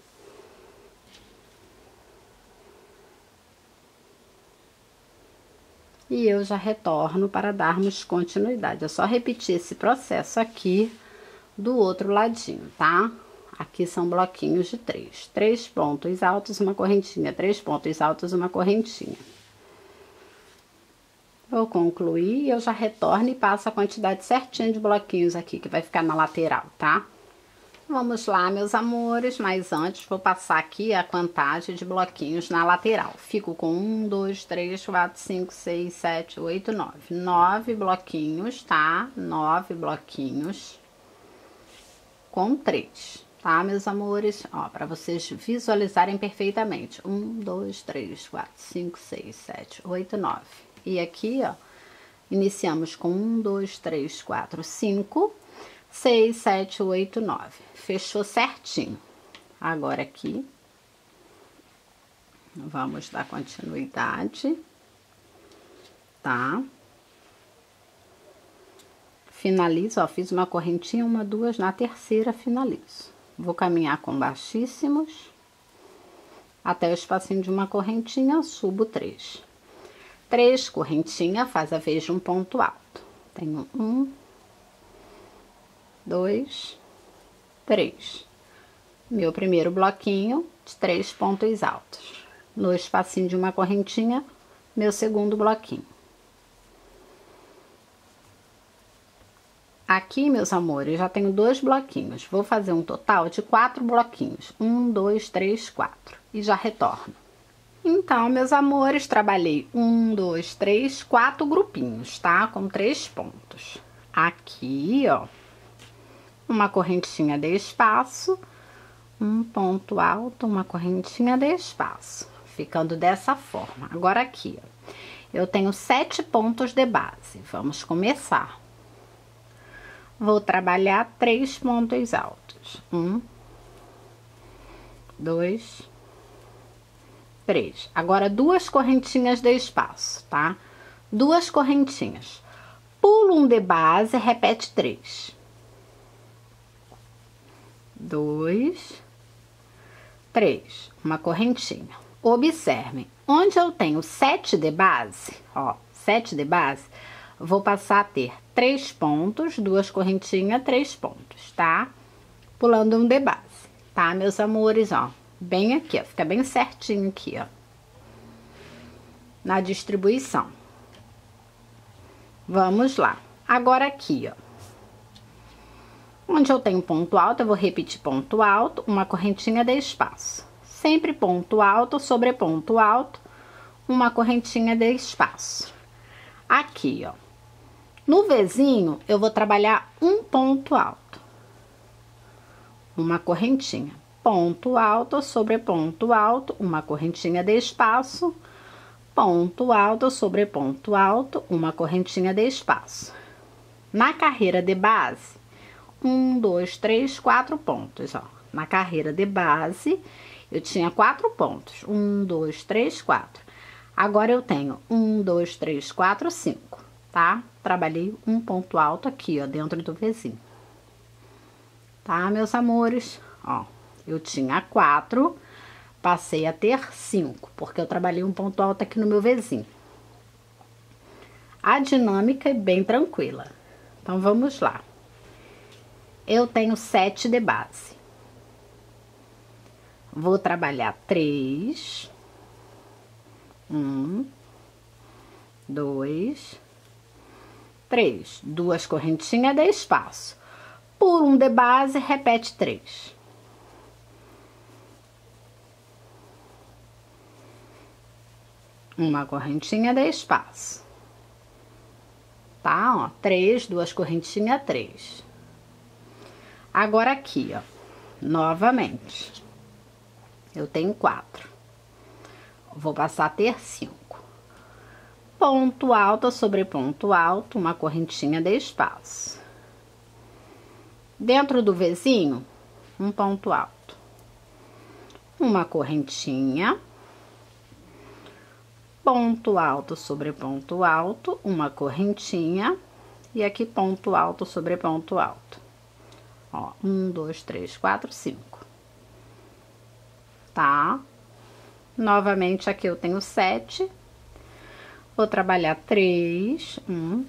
E eu já retorno para darmos continuidade. É só repetir esse processo aqui do outro ladinho, tá? Aqui são bloquinhos de 3. 3 pontos altos, uma correntinha. 3 pontos altos, uma correntinha. Vou concluir e eu já retorno e passo a quantidade certinha de bloquinhos aqui, que vai ficar na lateral, tá? Vamos lá, meus amores, mas antes vou passar aqui a contagem de bloquinhos na lateral. Fico com 1, 2, 3, 4, 5, 6, 7, 8, 9. 9 bloquinhos, tá? 9 bloquinhos com 3. tá, meus amores? Ó, para vocês visualizarem perfeitamente. 1, 2, 3, 4, 5, 6, 7, 8, 9. E aqui, ó, iniciamos com 1, 2, 3, 4, 5, 6, 7, 8, 9. Fechou certinho. Agora aqui, vamos dar continuidade, tá? Finalizo, ó, fiz uma correntinha, uma, duas, na terceira finalizo. Vou caminhar com baixíssimos até o espacinho de uma correntinha, subo 3. 3 correntinhas, faz a vez de um ponto alto. Tenho 1, 2, 3. Meu primeiro bloquinho de 3 pontos altos. No espacinho de uma correntinha, meu segundo bloquinho. Aqui, meus amores, já tenho 2 bloquinhos. Vou fazer um total de 4 bloquinhos. 1, 2, 3, 4. E já retorno. Então, meus amores, trabalhei 1, 2, 3, 4 grupinhos, tá? Com 3 pontos. Aqui, ó, uma correntinha de espaço, um ponto alto, uma correntinha de espaço. Ficando dessa forma. Agora aqui, ó, eu tenho 7 pontos de base. Vamos começar. Vou trabalhar 3 pontos altos. 1, 2, 3. Agora, 2 correntinhas de espaço, tá? 2 correntinhas. Pulo um de base, repete 3. 2, 3. Uma correntinha. Observem, onde eu tenho 7 de base, ó, 7 de base, vou passar a ter 3 pontos, 2 correntinhas, 3 pontos, tá? Pulando um de base, tá, meus amores, ó, bem aqui, ó, fica bem certinho aqui, ó, na distribuição. Vamos lá. Agora aqui, ó, onde eu tenho ponto alto, eu vou repetir ponto alto, uma correntinha de espaço. Sempre ponto alto sobre ponto alto, uma correntinha de espaço. Aqui, ó, no Vzinho, eu vou trabalhar um ponto alto. Uma correntinha. Ponto alto sobre ponto alto, uma correntinha de espaço. Ponto alto sobre ponto alto, uma correntinha de espaço. Na carreira de base, 1, 2, 3, 4 pontos, ó. Na carreira de base, eu tinha 4 pontos. 1, 2, 3, 4. Agora, eu tenho 1, 2, 3, 4, 5, tá? Trabalhei um ponto alto aqui, ó, dentro do Vzinho. Tá, meus amores? Ó, eu tinha 4, passei a ter 5, porque eu trabalhei um ponto alto aqui no meu Vzinho. A dinâmica é bem tranquila. Então, vamos lá. Eu tenho 7 de base. Vou trabalhar 3. 1, 2, 3. 2 correntinhas de espaço. Por um de base, repete 3. Uma correntinha de espaço. Tá, ó, 3, 2 correntinhas, 3. Agora aqui, ó, novamente, eu tenho 4. Vou passar a ter 5. Ponto alto sobre ponto alto, uma correntinha de espaço. Dentro do Vzinho, um ponto alto. Uma correntinha. Ponto alto sobre ponto alto, uma correntinha. E aqui ponto alto sobre ponto alto. Ó, 1, 2, 3, 4, 5. Tá? Novamente, aqui eu tenho 7. Vou trabalhar 3. 1,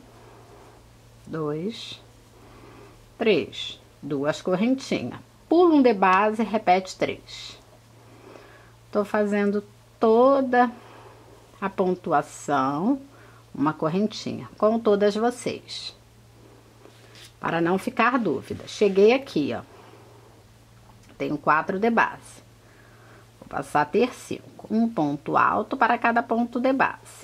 2, 3. 2 correntinhas. Pulo um de base, repete 3. Tô fazendo toda a pontuação, uma correntinha, com todas vocês. Para não ficar dúvida. Cheguei aqui, ó. Tenho 4 de base. Vou passar a ter 5. Um ponto alto para cada ponto de base.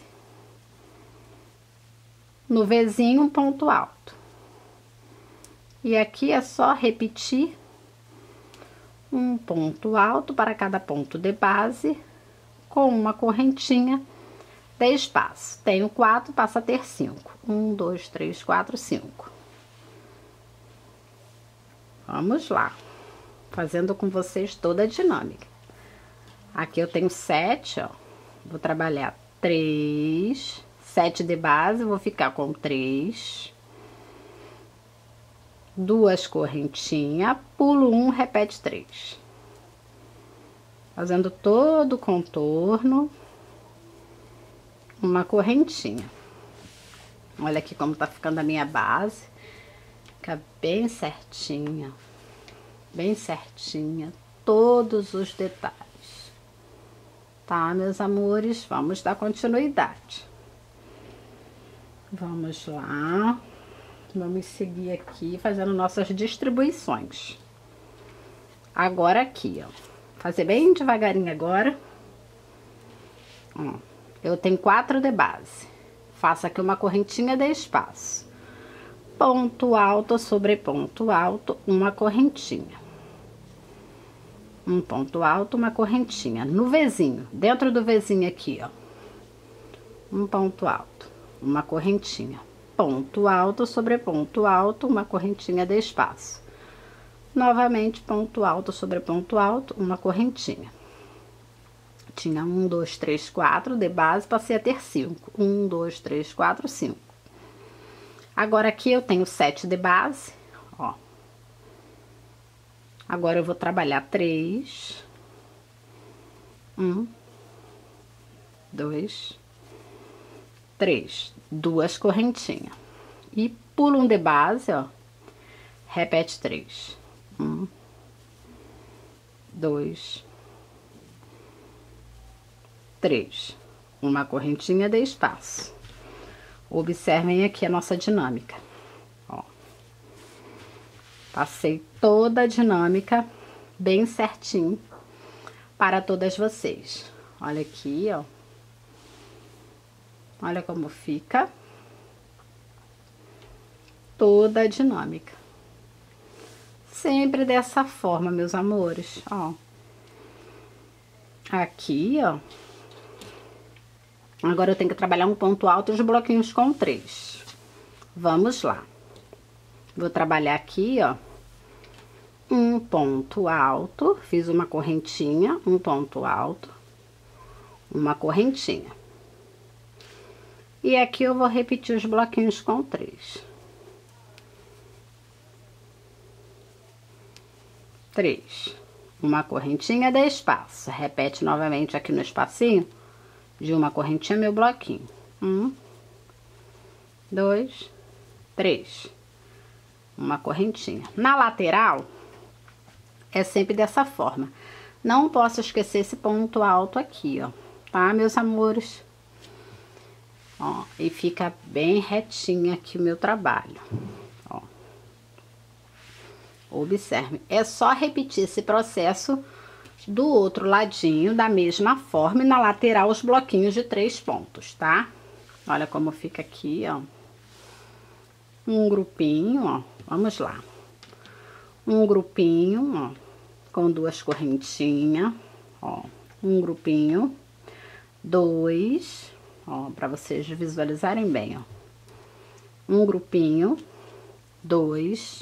No Vzinho, um ponto alto. E aqui é só repetir um ponto alto para cada ponto de base, com uma correntinha de espaço. Tenho 4, passa a ter 5. 1, 2, 3, 4, 5. Vamos lá, fazendo com vocês toda a dinâmica. Aqui eu tenho 7, ó. Vou trabalhar 3, 7 de base, vou ficar com 3, 2 correntinhas, pulo 1, repete 3. Fazendo todo o contorno, uma correntinha. Olha aqui como tá ficando a minha base. Fica bem certinha, todos os detalhes. Tá, meus amores? Vamos dar continuidade. Vamos lá. Vamos seguir aqui fazendo nossas distribuições. Agora aqui, ó. Fazer bem devagarinho agora. Ó, eu tenho 4 de base. Faço aqui uma correntinha de espaço. Ponto alto sobre ponto alto, uma correntinha. Um ponto alto, uma correntinha. No Vzinho, dentro do Vzinho aqui, ó. Um ponto alto, uma correntinha. Ponto alto sobre ponto alto, uma correntinha de espaço. Novamente, ponto alto sobre ponto alto, uma correntinha. Tinha 1, 2, 3, 4 de base, passei a ter 5. 1, 2, 3, 4, 5. Agora aqui eu tenho 7 de base, ó. Agora eu vou trabalhar 3. 1, 2, 3. 2 correntinhas. E pulo um de base, ó. Repete 3. 1, 2, 3. Uma correntinha de espaço. Observem aqui a nossa dinâmica, ó. Passei toda a dinâmica bem certinho para todas vocês. Olha aqui, ó. Olha como fica toda a dinâmica. Sempre dessa forma, meus amores, ó. Aqui, ó. Agora eu tenho que trabalhar um ponto alto e os bloquinhos com 3. Vamos lá. Vou trabalhar aqui, ó. Um ponto alto, fiz uma correntinha, um ponto alto, uma correntinha. E aqui eu vou repetir os bloquinhos com 3. 3. Uma correntinha de espaço. Repete novamente aqui no espacinho de uma correntinha meu bloquinho. 1, 2, 3. Uma correntinha. Na lateral, é sempre dessa forma. Não posso esquecer esse ponto alto aqui, ó. Tá, meus amores? Ó, e fica bem retinho aqui o meu trabalho. Ó. Observe. É só repetir esse processo do outro ladinho, da mesma forma, e na lateral os bloquinhos de 3 pontos, tá? Olha como fica aqui, ó. Um grupinho, ó. Vamos lá. Um grupinho, ó, com 2 correntinhas, ó. Um grupinho, 2, ó, pra vocês visualizarem bem, ó. Um grupinho, 2,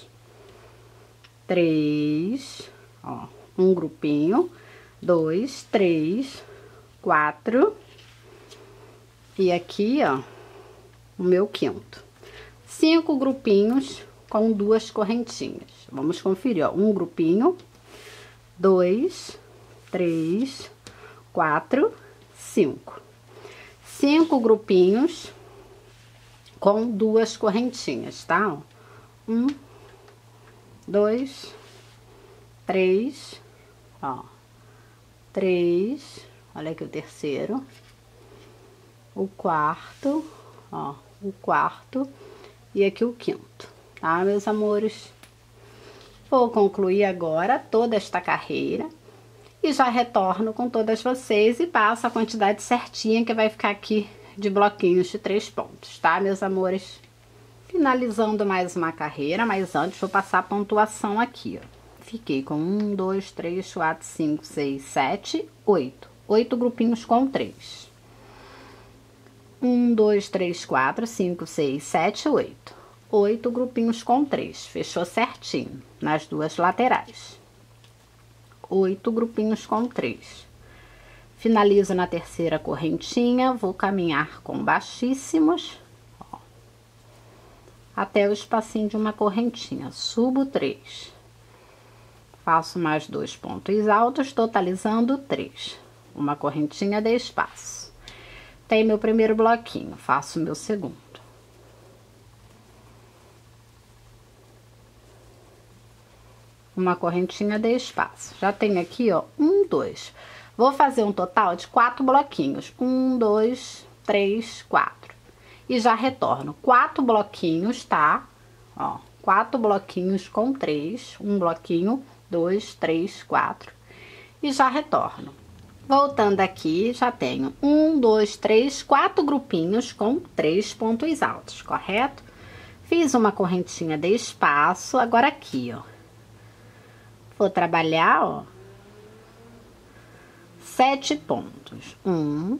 3, ó. Um grupinho, 2, 3, 4. E aqui, ó, o meu quinto. 5 grupinhos com 2 correntinhas. Vamos conferir, ó. Um grupinho, 2, 3, 4, 5. 5 grupinhos com 2 correntinhas, tá? 1, 2, 3, ó. 3, olha aqui o terceiro. O quarto, ó, o quarto e aqui o quinto, tá, meus amores? Vou concluir agora toda esta carreira e já retorno com todas vocês e passo a quantidade certinha que vai ficar aqui de bloquinhos de 3 pontos, tá, meus amores? Finalizando mais uma carreira, mas antes vou passar a pontuação aqui, ó. fiquei com 1, 2, 3, 4, 5, 6, 7, 8. 8 grupinhos com 3. 1, 2, 3, 4, 5, 6, 7, 8. 8 grupinhos com 3. Fechou certinho nas duas laterais. 8 grupinhos com 3. Finalizo na terceira correntinha, vou caminhar com baixíssimos, ó, até o espacinho de uma correntinha. Subo 3. Faço mais 2 pontos altos, totalizando 3. Uma correntinha de espaço. Tem meu primeiro bloquinho, faço meu segundo. Uma correntinha de espaço. Já tenho aqui, ó, 1, 2. Vou fazer um total de 4 bloquinhos. 1, 2, 3, 4. E já retorno. 4 bloquinhos, tá? Ó, 4 bloquinhos com 3. Um bloquinho, 2, 3, 4. E já retorno. Voltando aqui, já tenho 1, 2, 3, 4 grupinhos com 3 pontos altos, correto? Fiz uma correntinha de espaço, agora aqui, ó. Vou trabalhar, ó, 7 pontos. 1,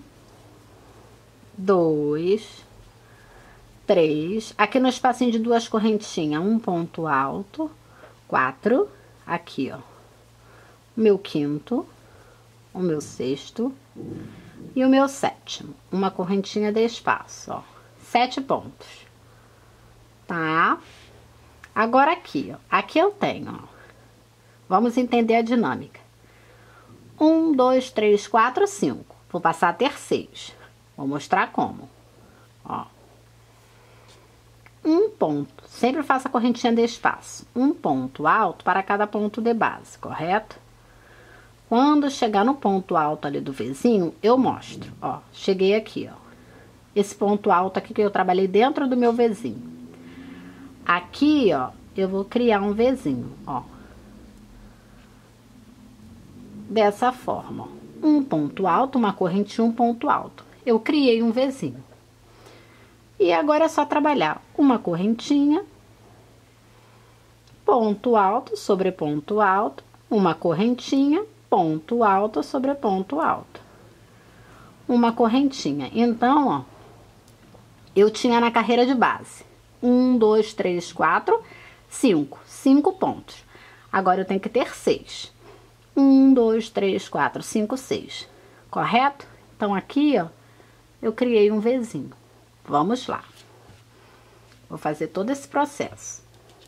2, 3. Aqui no espacinho de duas correntinhas, um ponto alto. 4. Aqui, ó. Meu quinto. O meu sexto e o meu sétimo. Uma correntinha de espaço, ó. 7 pontos. Tá? Agora aqui, ó. Aqui eu tenho, ó. Vamos entender a dinâmica. 1, 2, 3, 4, 5. Vou passar a ter 6. Vou mostrar como. Ó. Um ponto. Sempre faço a correntinha de espaço. Um ponto alto para cada ponto de base, correto? Quando chegar no ponto alto ali do vizinho, eu mostro, ó. Cheguei aqui, ó. Esse ponto alto aqui que eu trabalhei dentro do meu vizinho. Aqui, ó, eu vou criar um vizinho, ó. Dessa forma, ó. Um ponto alto, uma corrente, um ponto alto. Eu criei um vizinho. E agora é só trabalhar uma correntinha, ponto alto sobre ponto alto, uma correntinha, ponto alto sobre ponto alto. Uma correntinha. Então, ó, eu tinha na carreira de base 1, 2, 3, 4, 5. 5 pontos. Agora eu tenho que ter 6. 1, 2, 3, 4, 5, 6. Correto? Então, aqui, ó, eu criei um Vzinho. Vamos lá. Vou fazer todo esse processo.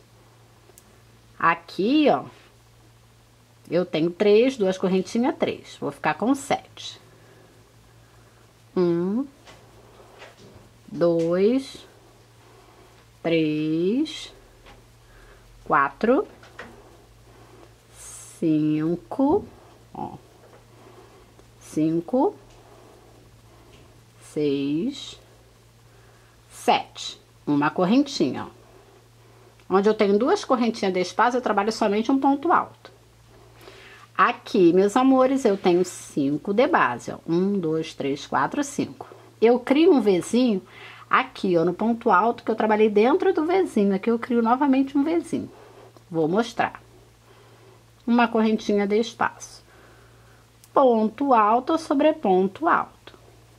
Aqui, ó, eu tenho 3, 2 correntinhas, 3. Vou ficar com 7. 1, 2, 3, 4, 5, ó, 5, 6, 7. Uma correntinha, ó. Onde eu tenho 2 correntinhas de espaço, eu trabalho somente um ponto alto. Aqui, meus amores, eu tenho 5 de base, ó. 1, 2, 3, 4, 5. Eu crio um Vzinho aqui, ó, no ponto alto que eu trabalhei dentro do Vzinho. Aqui eu crio novamente um Vzinho. Vou mostrar. Uma correntinha de espaço. Ponto alto sobre ponto alto.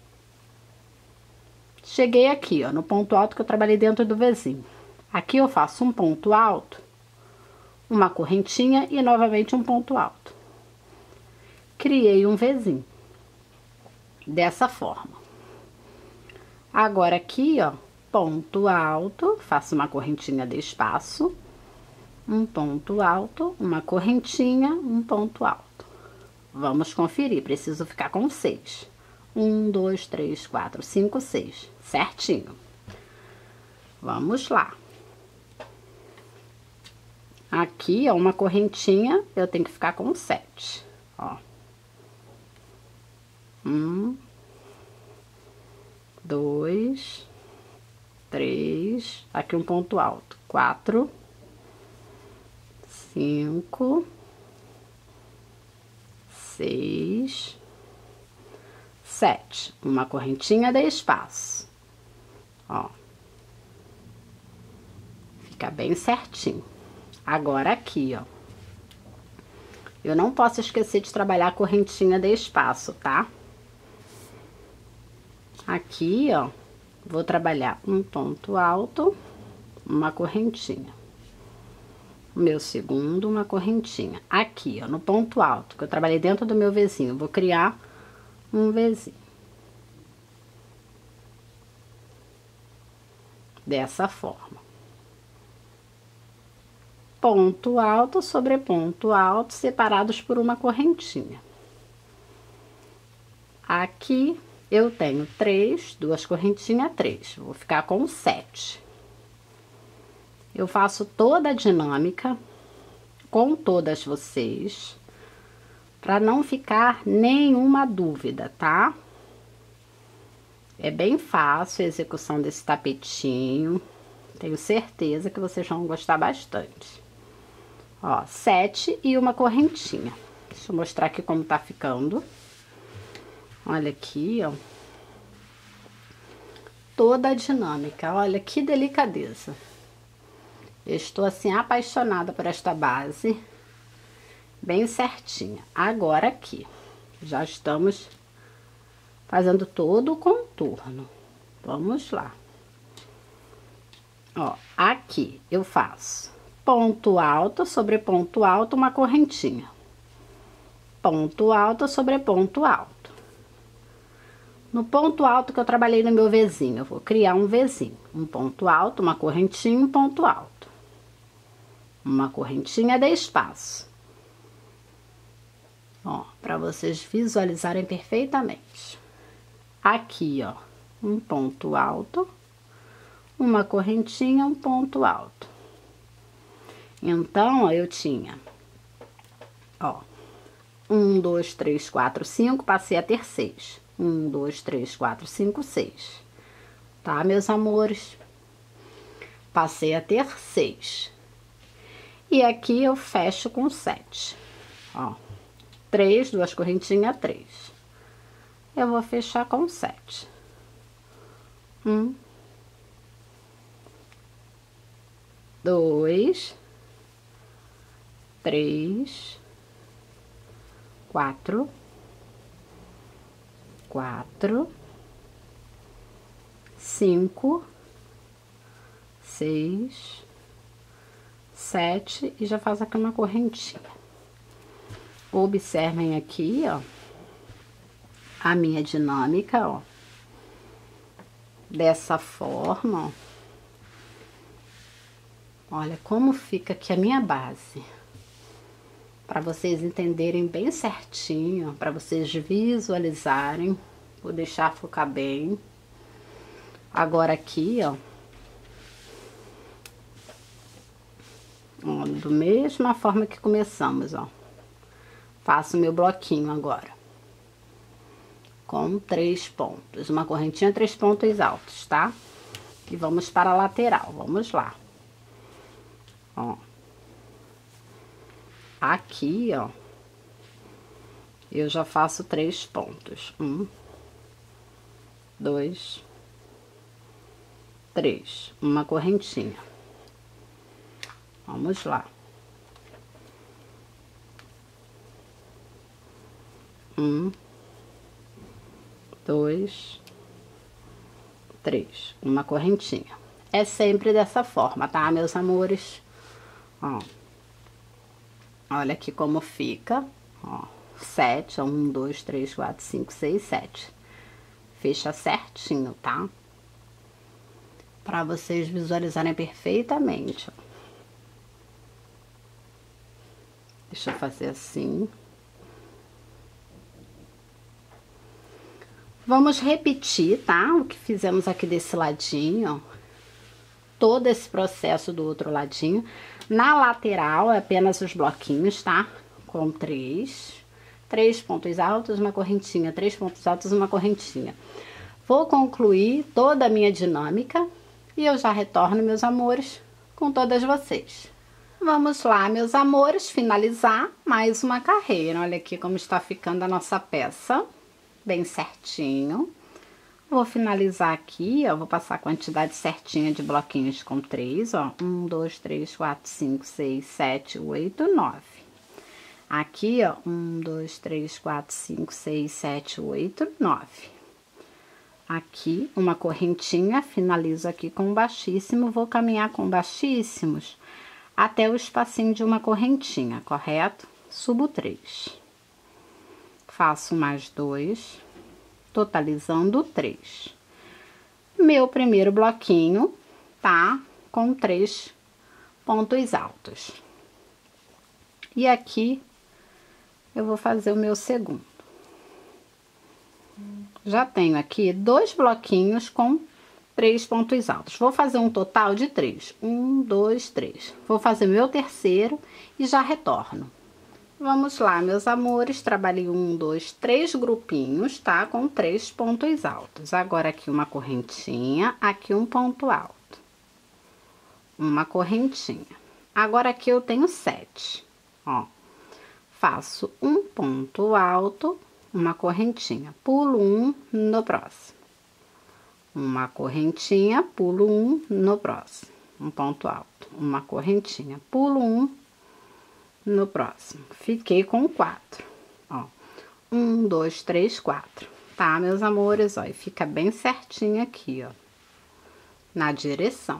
Cheguei aqui, ó, no ponto alto que eu trabalhei dentro do Vzinho. Aqui eu faço um ponto alto, uma correntinha e novamente um ponto alto. Criei um Vzinho. Dessa forma. Agora aqui, ó, ponto alto, faço uma correntinha de espaço, um ponto alto, uma correntinha, um ponto alto. Vamos conferir, preciso ficar com 6. 1, 2, 3, 4, 5, 6. Certinho. Vamos lá. Aqui, ó, uma correntinha, eu tenho que ficar com 7, ó. 1, 2, 3, aqui um ponto alto, 4, 5, 6, 7. Uma correntinha de espaço, ó. Fica bem certinho. Agora aqui, ó, Eu não posso esquecer de trabalhar a correntinha de espaço, tá? Aqui, ó, vou trabalhar um ponto alto, uma correntinha. O meu segundo, uma correntinha. Aqui, ó, no ponto alto, que eu trabalhei dentro do meu Vzinho, vou criar um Vzinho. Dessa forma. Ponto alto sobre ponto alto, separados por uma correntinha. Aqui eu tenho 2 correntinhas, 3. Vou ficar com 7. Eu faço toda a dinâmica com todas vocês, para não ficar nenhuma dúvida, tá? É bem fácil a execução desse tapetinho. Tenho certeza que vocês vão gostar bastante. Ó, 7 e uma correntinha. Deixa eu mostrar aqui como tá ficando. Olha aqui, ó. Toda a dinâmica. Olha que delicadeza. Eu estou, assim, apaixonada por esta base. Bem certinha. Agora aqui. Já estamos fazendo todo o contorno. Vamos lá. Ó, aqui eu faço ponto alto sobre ponto alto, uma correntinha. Ponto alto sobre ponto alto. No ponto alto que eu trabalhei no meu Vzinho, eu vou criar um Vzinho. Um ponto alto, uma correntinha, um ponto alto. Uma correntinha de espaço. Ó, para vocês visualizarem perfeitamente. Aqui, ó, um ponto alto, uma correntinha, um ponto alto. Então, ó, eu tinha, ó, 1, 2, 3, 4, 5, passei a ter 6. 1, 2, 3, 4, 5, 6. Tá, meus amores? Passei a ter 6. E aqui eu fecho com 7. Ó, 3, 2 correntinhas, 3. Eu vou fechar com 7. 1, 2, 3, 4, 5, 6, 7 e já faz aqui uma correntinha. Observem aqui, ó, a minha dinâmica, ó, dessa forma, ó. Olha como fica aqui a minha base. Para vocês entenderem bem certinho, para vocês visualizarem. Vou deixar focar bem. Agora aqui, ó. Ó, da mesma forma que começamos, ó. Faço meu bloquinho agora. Com 3 pontos. Uma correntinha, 3 pontos altos, tá? E vamos para a lateral. Vamos lá. Ó. Aqui, ó, eu já faço 3 pontos. 1, 2, 3. Uma correntinha. Vamos lá. 1, 2, 3. Uma correntinha. É sempre dessa forma, tá, meus amores? Ó. Olha aqui como fica, ó, 7, 1, 2, 3, 4, 5, 6, 7. Fecha certinho, tá? Pra vocês visualizarem perfeitamente, ó. Deixa eu fazer assim. Vamos repetir, tá? O que fizemos aqui desse ladinho, ó. Todo esse processo do outro ladinho. Na lateral, é apenas os bloquinhos, tá? Com 3 pontos altos, uma correntinha, 3 pontos altos, uma correntinha. Vou concluir toda a minha dinâmica e eu já retorno, meus amores, com todas vocês. Vamos lá, meus amores, finalizar mais uma carreira. Olha aqui como está ficando a nossa peça, bem certinho. Vou finalizar aqui, ó, vou passar a quantidade certinha de bloquinhos com 3, ó. 1, 2, 3, 4, 5, 6, 7, 8, 9. Aqui, ó, 1, 2, 3, 4, 5, 6, 7, 8, 9. Aqui, uma correntinha, finalizo aqui com baixíssimo, vou caminhar com baixíssimos até o espacinho de uma correntinha, correto? Subo 3. Faço mais 2, totalizando 3. Meu primeiro bloquinho tá com 3 pontos altos. E aqui, eu vou fazer o meu segundo. Já tenho aqui 2 bloquinhos com 3 pontos altos. Vou fazer um total de 3. 1, 2, 3. Vou fazer meu terceiro e já retorno. Vamos lá, meus amores. Trabalhei 1, 2, 3 grupinhos, tá? Com 3 pontos altos. Agora aqui uma correntinha, aqui um ponto alto. Uma correntinha. Agora aqui eu tenho 7, ó. Faço um ponto alto, uma correntinha, pulo 1 no próximo. Uma correntinha, pulo 1 no próximo. Um ponto alto, uma correntinha, pulo 1 no próximo. Fiquei com 4, ó. 1, 2, 3, 4. Tá, meus amores, ó, e fica bem certinho aqui, ó, na direção.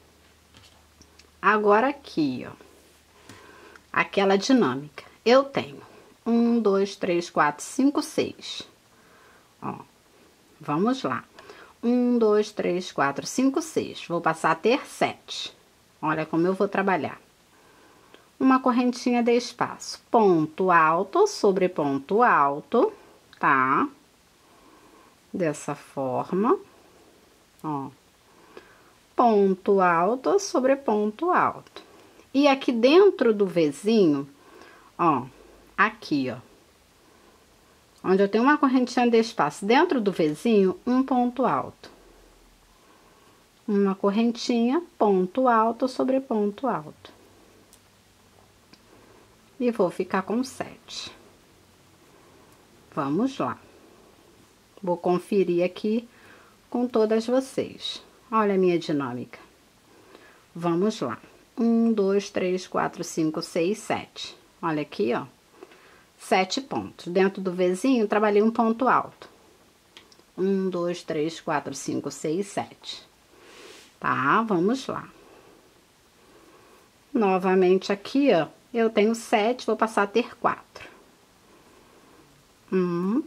Agora aqui, ó, aquela dinâmica. Eu tenho 1, 2, 3, 4, 5, 6. Ó, vamos lá. 1, 2, 3, 4, 5, 6. Vou passar a ter 7. Olha como eu vou trabalhar. Uma correntinha de espaço. Ponto alto sobre ponto alto, tá? Dessa forma. Ó. Ponto alto sobre ponto alto. E aqui dentro do Vzinho, ó, aqui, ó, onde eu tenho uma correntinha de espaço, dentro do Vzinho, um ponto alto. Uma correntinha, ponto alto sobre ponto alto. E vou ficar com 7. Vamos lá. Vou conferir aqui com todas vocês. Olha a minha dinâmica. Vamos lá. 1, 2, 3, 4, 5, 6, 7. Olha aqui, ó. 7 pontos. Dentro do Vzinho, trabalhei um ponto alto. 1, 2, 3, 4, 5, 6, 7. Tá? Vamos lá. Novamente aqui, ó, eu tenho 7, vou passar a ter 4. 1.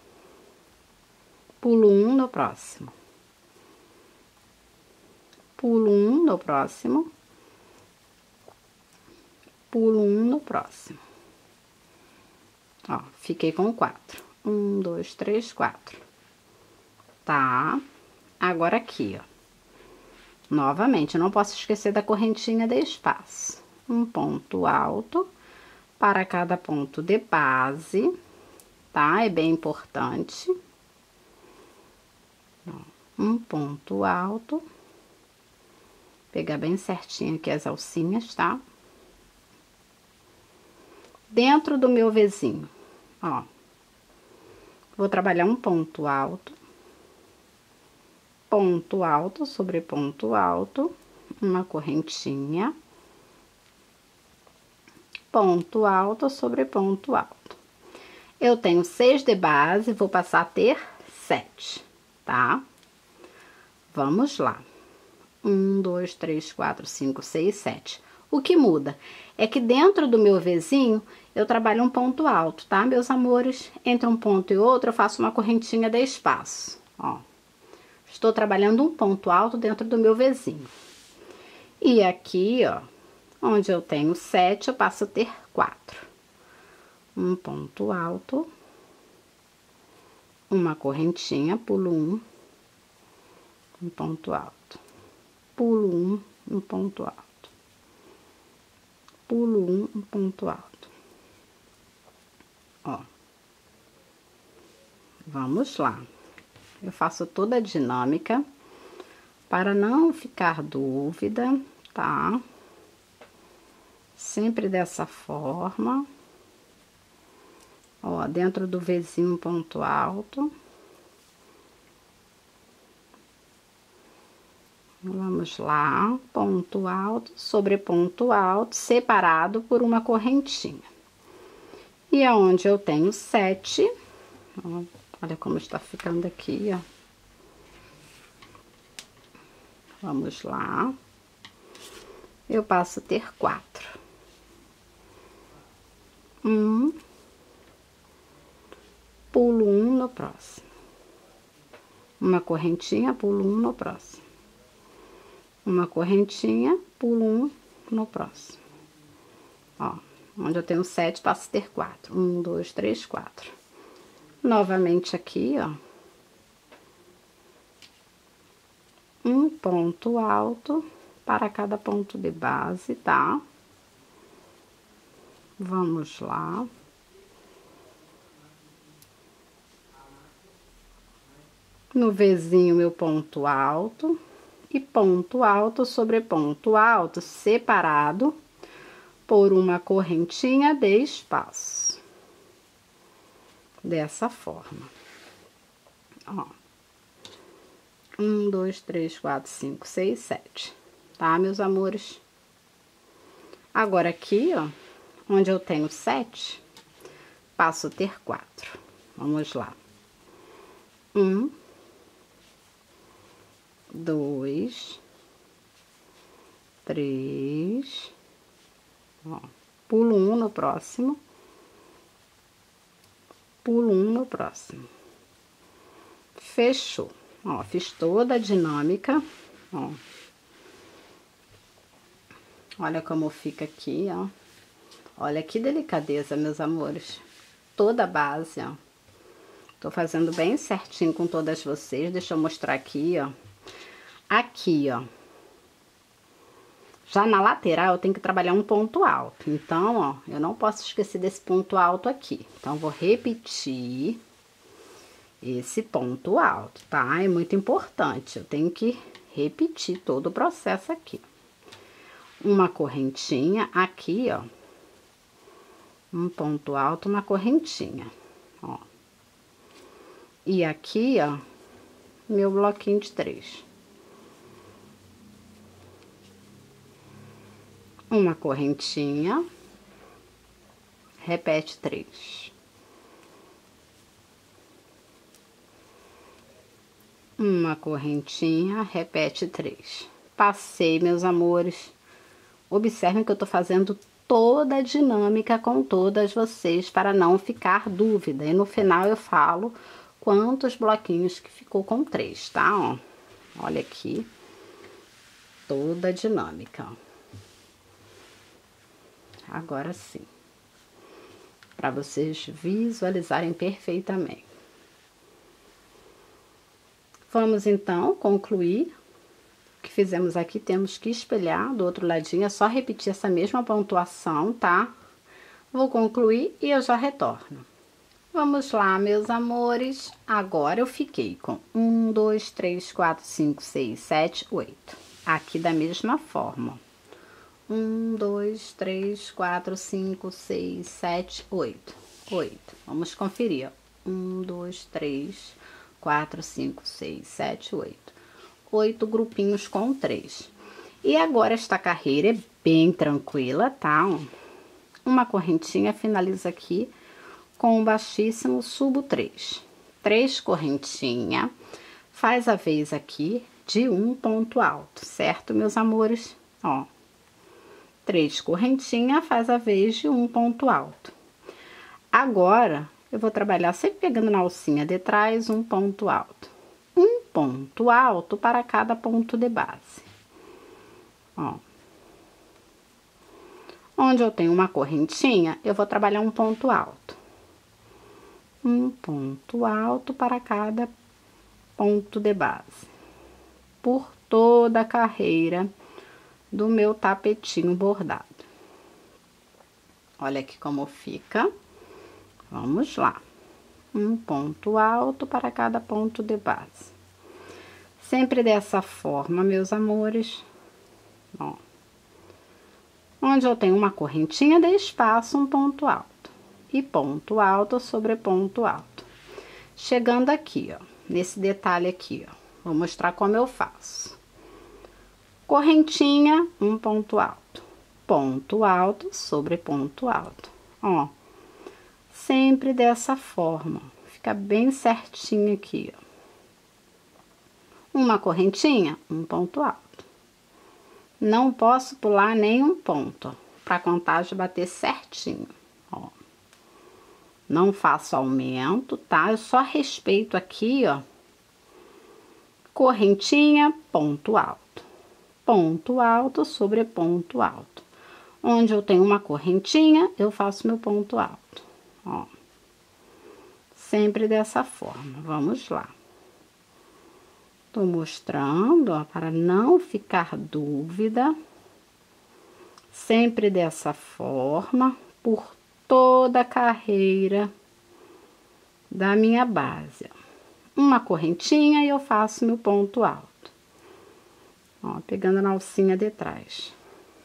Pulo 1 no próximo. Pulo 1 no próximo. Pulo 1 no próximo. Ó, fiquei com 4. 1, 2, 3, 4. Tá? Agora aqui, ó. Novamente, não posso esquecer da correntinha de espaço. Um ponto alto para cada ponto de base, tá? É bem importante. Ó, um ponto alto. Pegar bem certinho aqui as alcinhas, tá? Dentro do meu Vzinho, ó, vou trabalhar um ponto alto sobre ponto alto, uma correntinha, ponto alto sobre ponto alto. Eu tenho 6 de base, vou passar a ter 7, tá? Vamos lá. 1, 2, 3, 4, 5, 6, 7. O que muda é que dentro do meu Vzinho, eu trabalho um ponto alto, tá, meus amores? Entre um ponto e outro, eu faço uma correntinha de espaço, ó. Estou trabalhando um ponto alto dentro do meu Vzinho. E aqui, ó, onde eu tenho 7, eu passo a ter 4. Um ponto alto, uma correntinha, pulo 1, um ponto alto. Pulo 1, um ponto alto. Pulo 1, um ponto alto. Ó. Vamos lá. Eu faço toda a dinâmica para não ficar dúvida, tá? Sempre dessa forma. Ó, dentro do Vzinho, um ponto alto. Vamos lá, ponto alto sobre ponto alto, separado por uma correntinha. E aonde eu tenho 7, ó, olha como está ficando aqui, ó. Vamos lá. Eu passo a ter 4. 1, pulo 1 no próximo. Uma correntinha, pulo 1 no próximo. Uma correntinha, pulo 1 no próximo. Ó, onde eu tenho 7, passo a ter 4. 1, 2, 3, 4. Novamente aqui, ó. Um ponto alto para cada ponto de base, tá? Vamos lá. No Vzinho, meu ponto alto. E ponto alto sobre ponto alto, separado por uma correntinha de espaço. Dessa forma. Ó. 1, 2, 3, 4, 5, 6, 7. Tá, meus amores? Agora aqui, ó, onde eu tenho 7, passo a ter 4. Vamos lá. 1, 2, 3, ó, pulo 1 no próximo, pulo 1 no próximo. Fechou. Ó, fiz toda a dinâmica, ó. Olha como fica aqui, ó. Olha que delicadeza, meus amores. Toda a base, ó. Tô fazendo bem certinho com todas vocês. Deixa eu mostrar aqui, ó. Aqui, ó. Já na lateral, eu tenho que trabalhar um ponto alto. Então, ó, eu não posso esquecer desse ponto alto aqui. Então, vou repetir esse ponto alto, tá? É muito importante. Eu tenho que repetir todo o processo aqui. Uma correntinha aqui, ó. Um ponto alto, uma correntinha, ó. E aqui, ó, meu bloquinho de 3. Uma correntinha, repete 3. Uma correntinha, repete 3. Passei, meus amores. Observem que eu tô fazendo toda a dinâmica com todas vocês para não ficar dúvida. E no final eu falo quantos bloquinhos que ficou com 3, tá? Ó, olha aqui, toda a dinâmica, ó. Agora sim, para vocês visualizarem perfeitamente. Vamos então concluir o que fizemos aqui. Temos que espelhar do outro ladinho, é só repetir essa mesma pontuação, tá? Vou concluir e eu já retorno. Vamos lá, meus amores. Agora eu fiquei com 1, 2, 3, 4, 5, 6, 7, 8. Aqui da mesma forma. 1, 2, 3, 4, 5, 6, 7, 8. 8. Vamos conferir, ó. 1, 2, 3, 4, 5, 6, 7, 8. 8 grupinhos com 3. E agora esta carreira é bem tranquila, tá? Uma correntinha, finaliza aqui com um baixíssimo, subo 3. 3 correntinha, faz a vez aqui de um ponto alto, certo, meus amores? Ó. 3 correntinha, faz a vez de um ponto alto. Agora, eu vou trabalhar sempre pegando na alcinha de trás um ponto alto. Um ponto alto para cada ponto de base. Ó. Onde eu tenho uma correntinha, eu vou trabalhar um ponto alto. Um ponto alto para cada ponto de base. Por toda a carreira do meu tapetinho bordado. Olha aqui como fica. Vamos lá. Um ponto alto para cada ponto de base. Sempre dessa forma, meus amores. Ó. Onde eu tenho uma correntinha de espaço, um ponto alto. E ponto alto sobre ponto alto. Chegando aqui, ó. Nesse detalhe aqui, ó. Vou mostrar como eu faço. Correntinha, um ponto alto. Ponto alto sobre ponto alto. Ó. Sempre dessa forma, fica bem certinho aqui, ó. Uma correntinha, um ponto alto. Não posso pular nenhum ponto, para a contagem bater certinho, ó. Não faço aumento, tá? Eu só respeito aqui, ó. Correntinha, ponto alto sobre ponto alto. Onde eu tenho uma correntinha, eu faço meu ponto alto, ó. Sempre dessa forma, vamos lá. Tô mostrando, ó, para não ficar dúvida. Sempre dessa forma, por toda a carreira da minha base. Uma correntinha e eu faço meu ponto alto. Ó, pegando na alcinha de trás.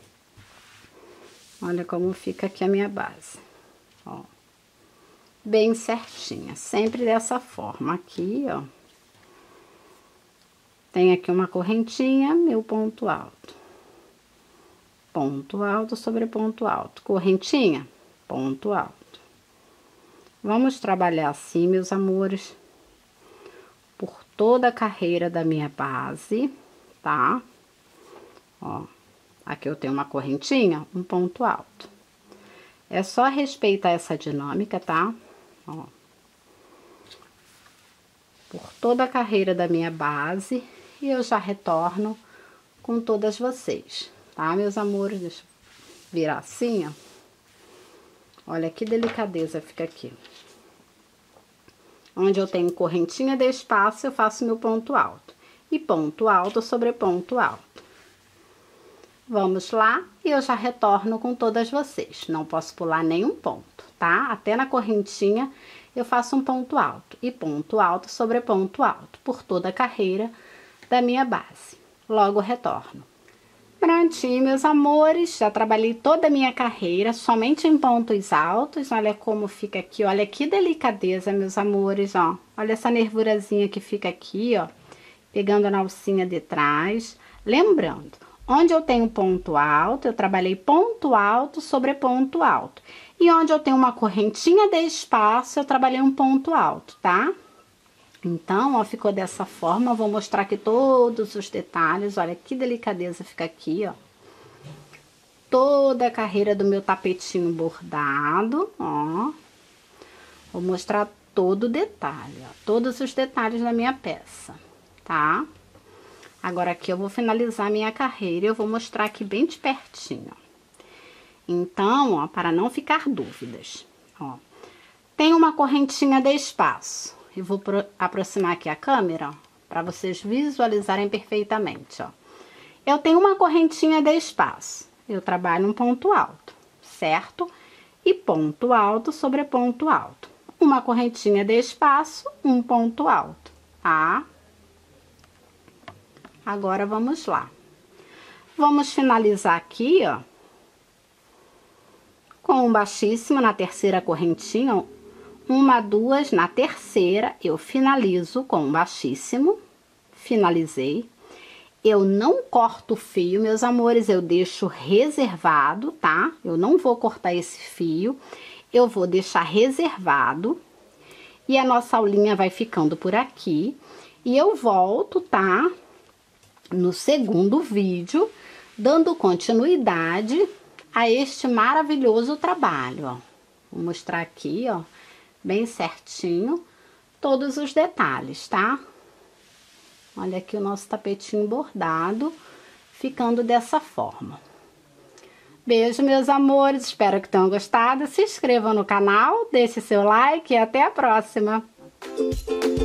Olha como fica aqui a minha base, ó. Bem certinha, sempre dessa forma. Aqui, ó. Tem aqui uma correntinha, meu ponto alto. Ponto alto sobre ponto alto. Correntinha, ponto alto. Vamos trabalhar assim, meus amores, por toda a carreira da minha base, tá? Ó, aqui eu tenho uma correntinha, um ponto alto. É só respeitar essa dinâmica, tá? Ó. Por toda a carreira da minha base, e eu já retorno com todas vocês, tá, meus amores? Deixa eu virar assim, ó. Olha que delicadeza fica aqui. Onde eu tenho correntinha de espaço, eu faço meu ponto alto. E ponto alto sobre ponto alto. Vamos lá, e eu já retorno com todas vocês. Não posso pular nenhum ponto, tá? Até na correntinha eu faço um ponto alto. E ponto alto sobre ponto alto, por toda a carreira da minha base. Logo retorno. Prontinho, meus amores, já trabalhei toda a minha carreira somente em pontos altos. Olha como fica aqui, olha que delicadeza, meus amores, ó. Olha essa nervurazinha que fica aqui, ó, pegando na alcinha de trás. Lembrando, onde eu tenho ponto alto, eu trabalhei ponto alto sobre ponto alto. E onde eu tenho uma correntinha de espaço, eu trabalhei um ponto alto, tá? Então, ó, ficou dessa forma. Eu vou mostrar aqui todos os detalhes. Olha que delicadeza fica aqui, ó. Toda a carreira do meu tapetinho bordado, ó. Vou mostrar todo o detalhe, ó. Todos os detalhes da minha peça, tá? Agora aqui eu vou finalizar minha carreira e eu vou mostrar aqui bem de pertinho. Então, ó, para não ficar dúvidas, ó. Tem uma correntinha de espaço. Eu vou aproximar aqui a câmera, ó, para vocês visualizarem perfeitamente, ó. Eu tenho uma correntinha de espaço. Eu trabalho um ponto alto, certo? E ponto alto sobre ponto alto. Uma correntinha de espaço, um ponto alto, tá? Agora, vamos lá. Vamos finalizar aqui, ó, com um baixíssimo na terceira correntinha, ó. Uma, duas, na terceira, eu finalizo com um baixíssimo. Finalizei. Eu não corto o fio, meus amores, eu deixo reservado, tá? Eu não vou cortar esse fio, eu vou deixar reservado. E a nossa aulinha vai ficando por aqui. E eu volto, tá? No segundo vídeo, dando continuidade a este maravilhoso trabalho, ó. Vou mostrar aqui, ó, bem certinho, todos os detalhes, tá? Olha aqui o nosso tapetinho bordado, ficando dessa forma. Beijo, meus amores, espero que tenham gostado. Se inscrevam no canal, deixe seu like e até a próxima!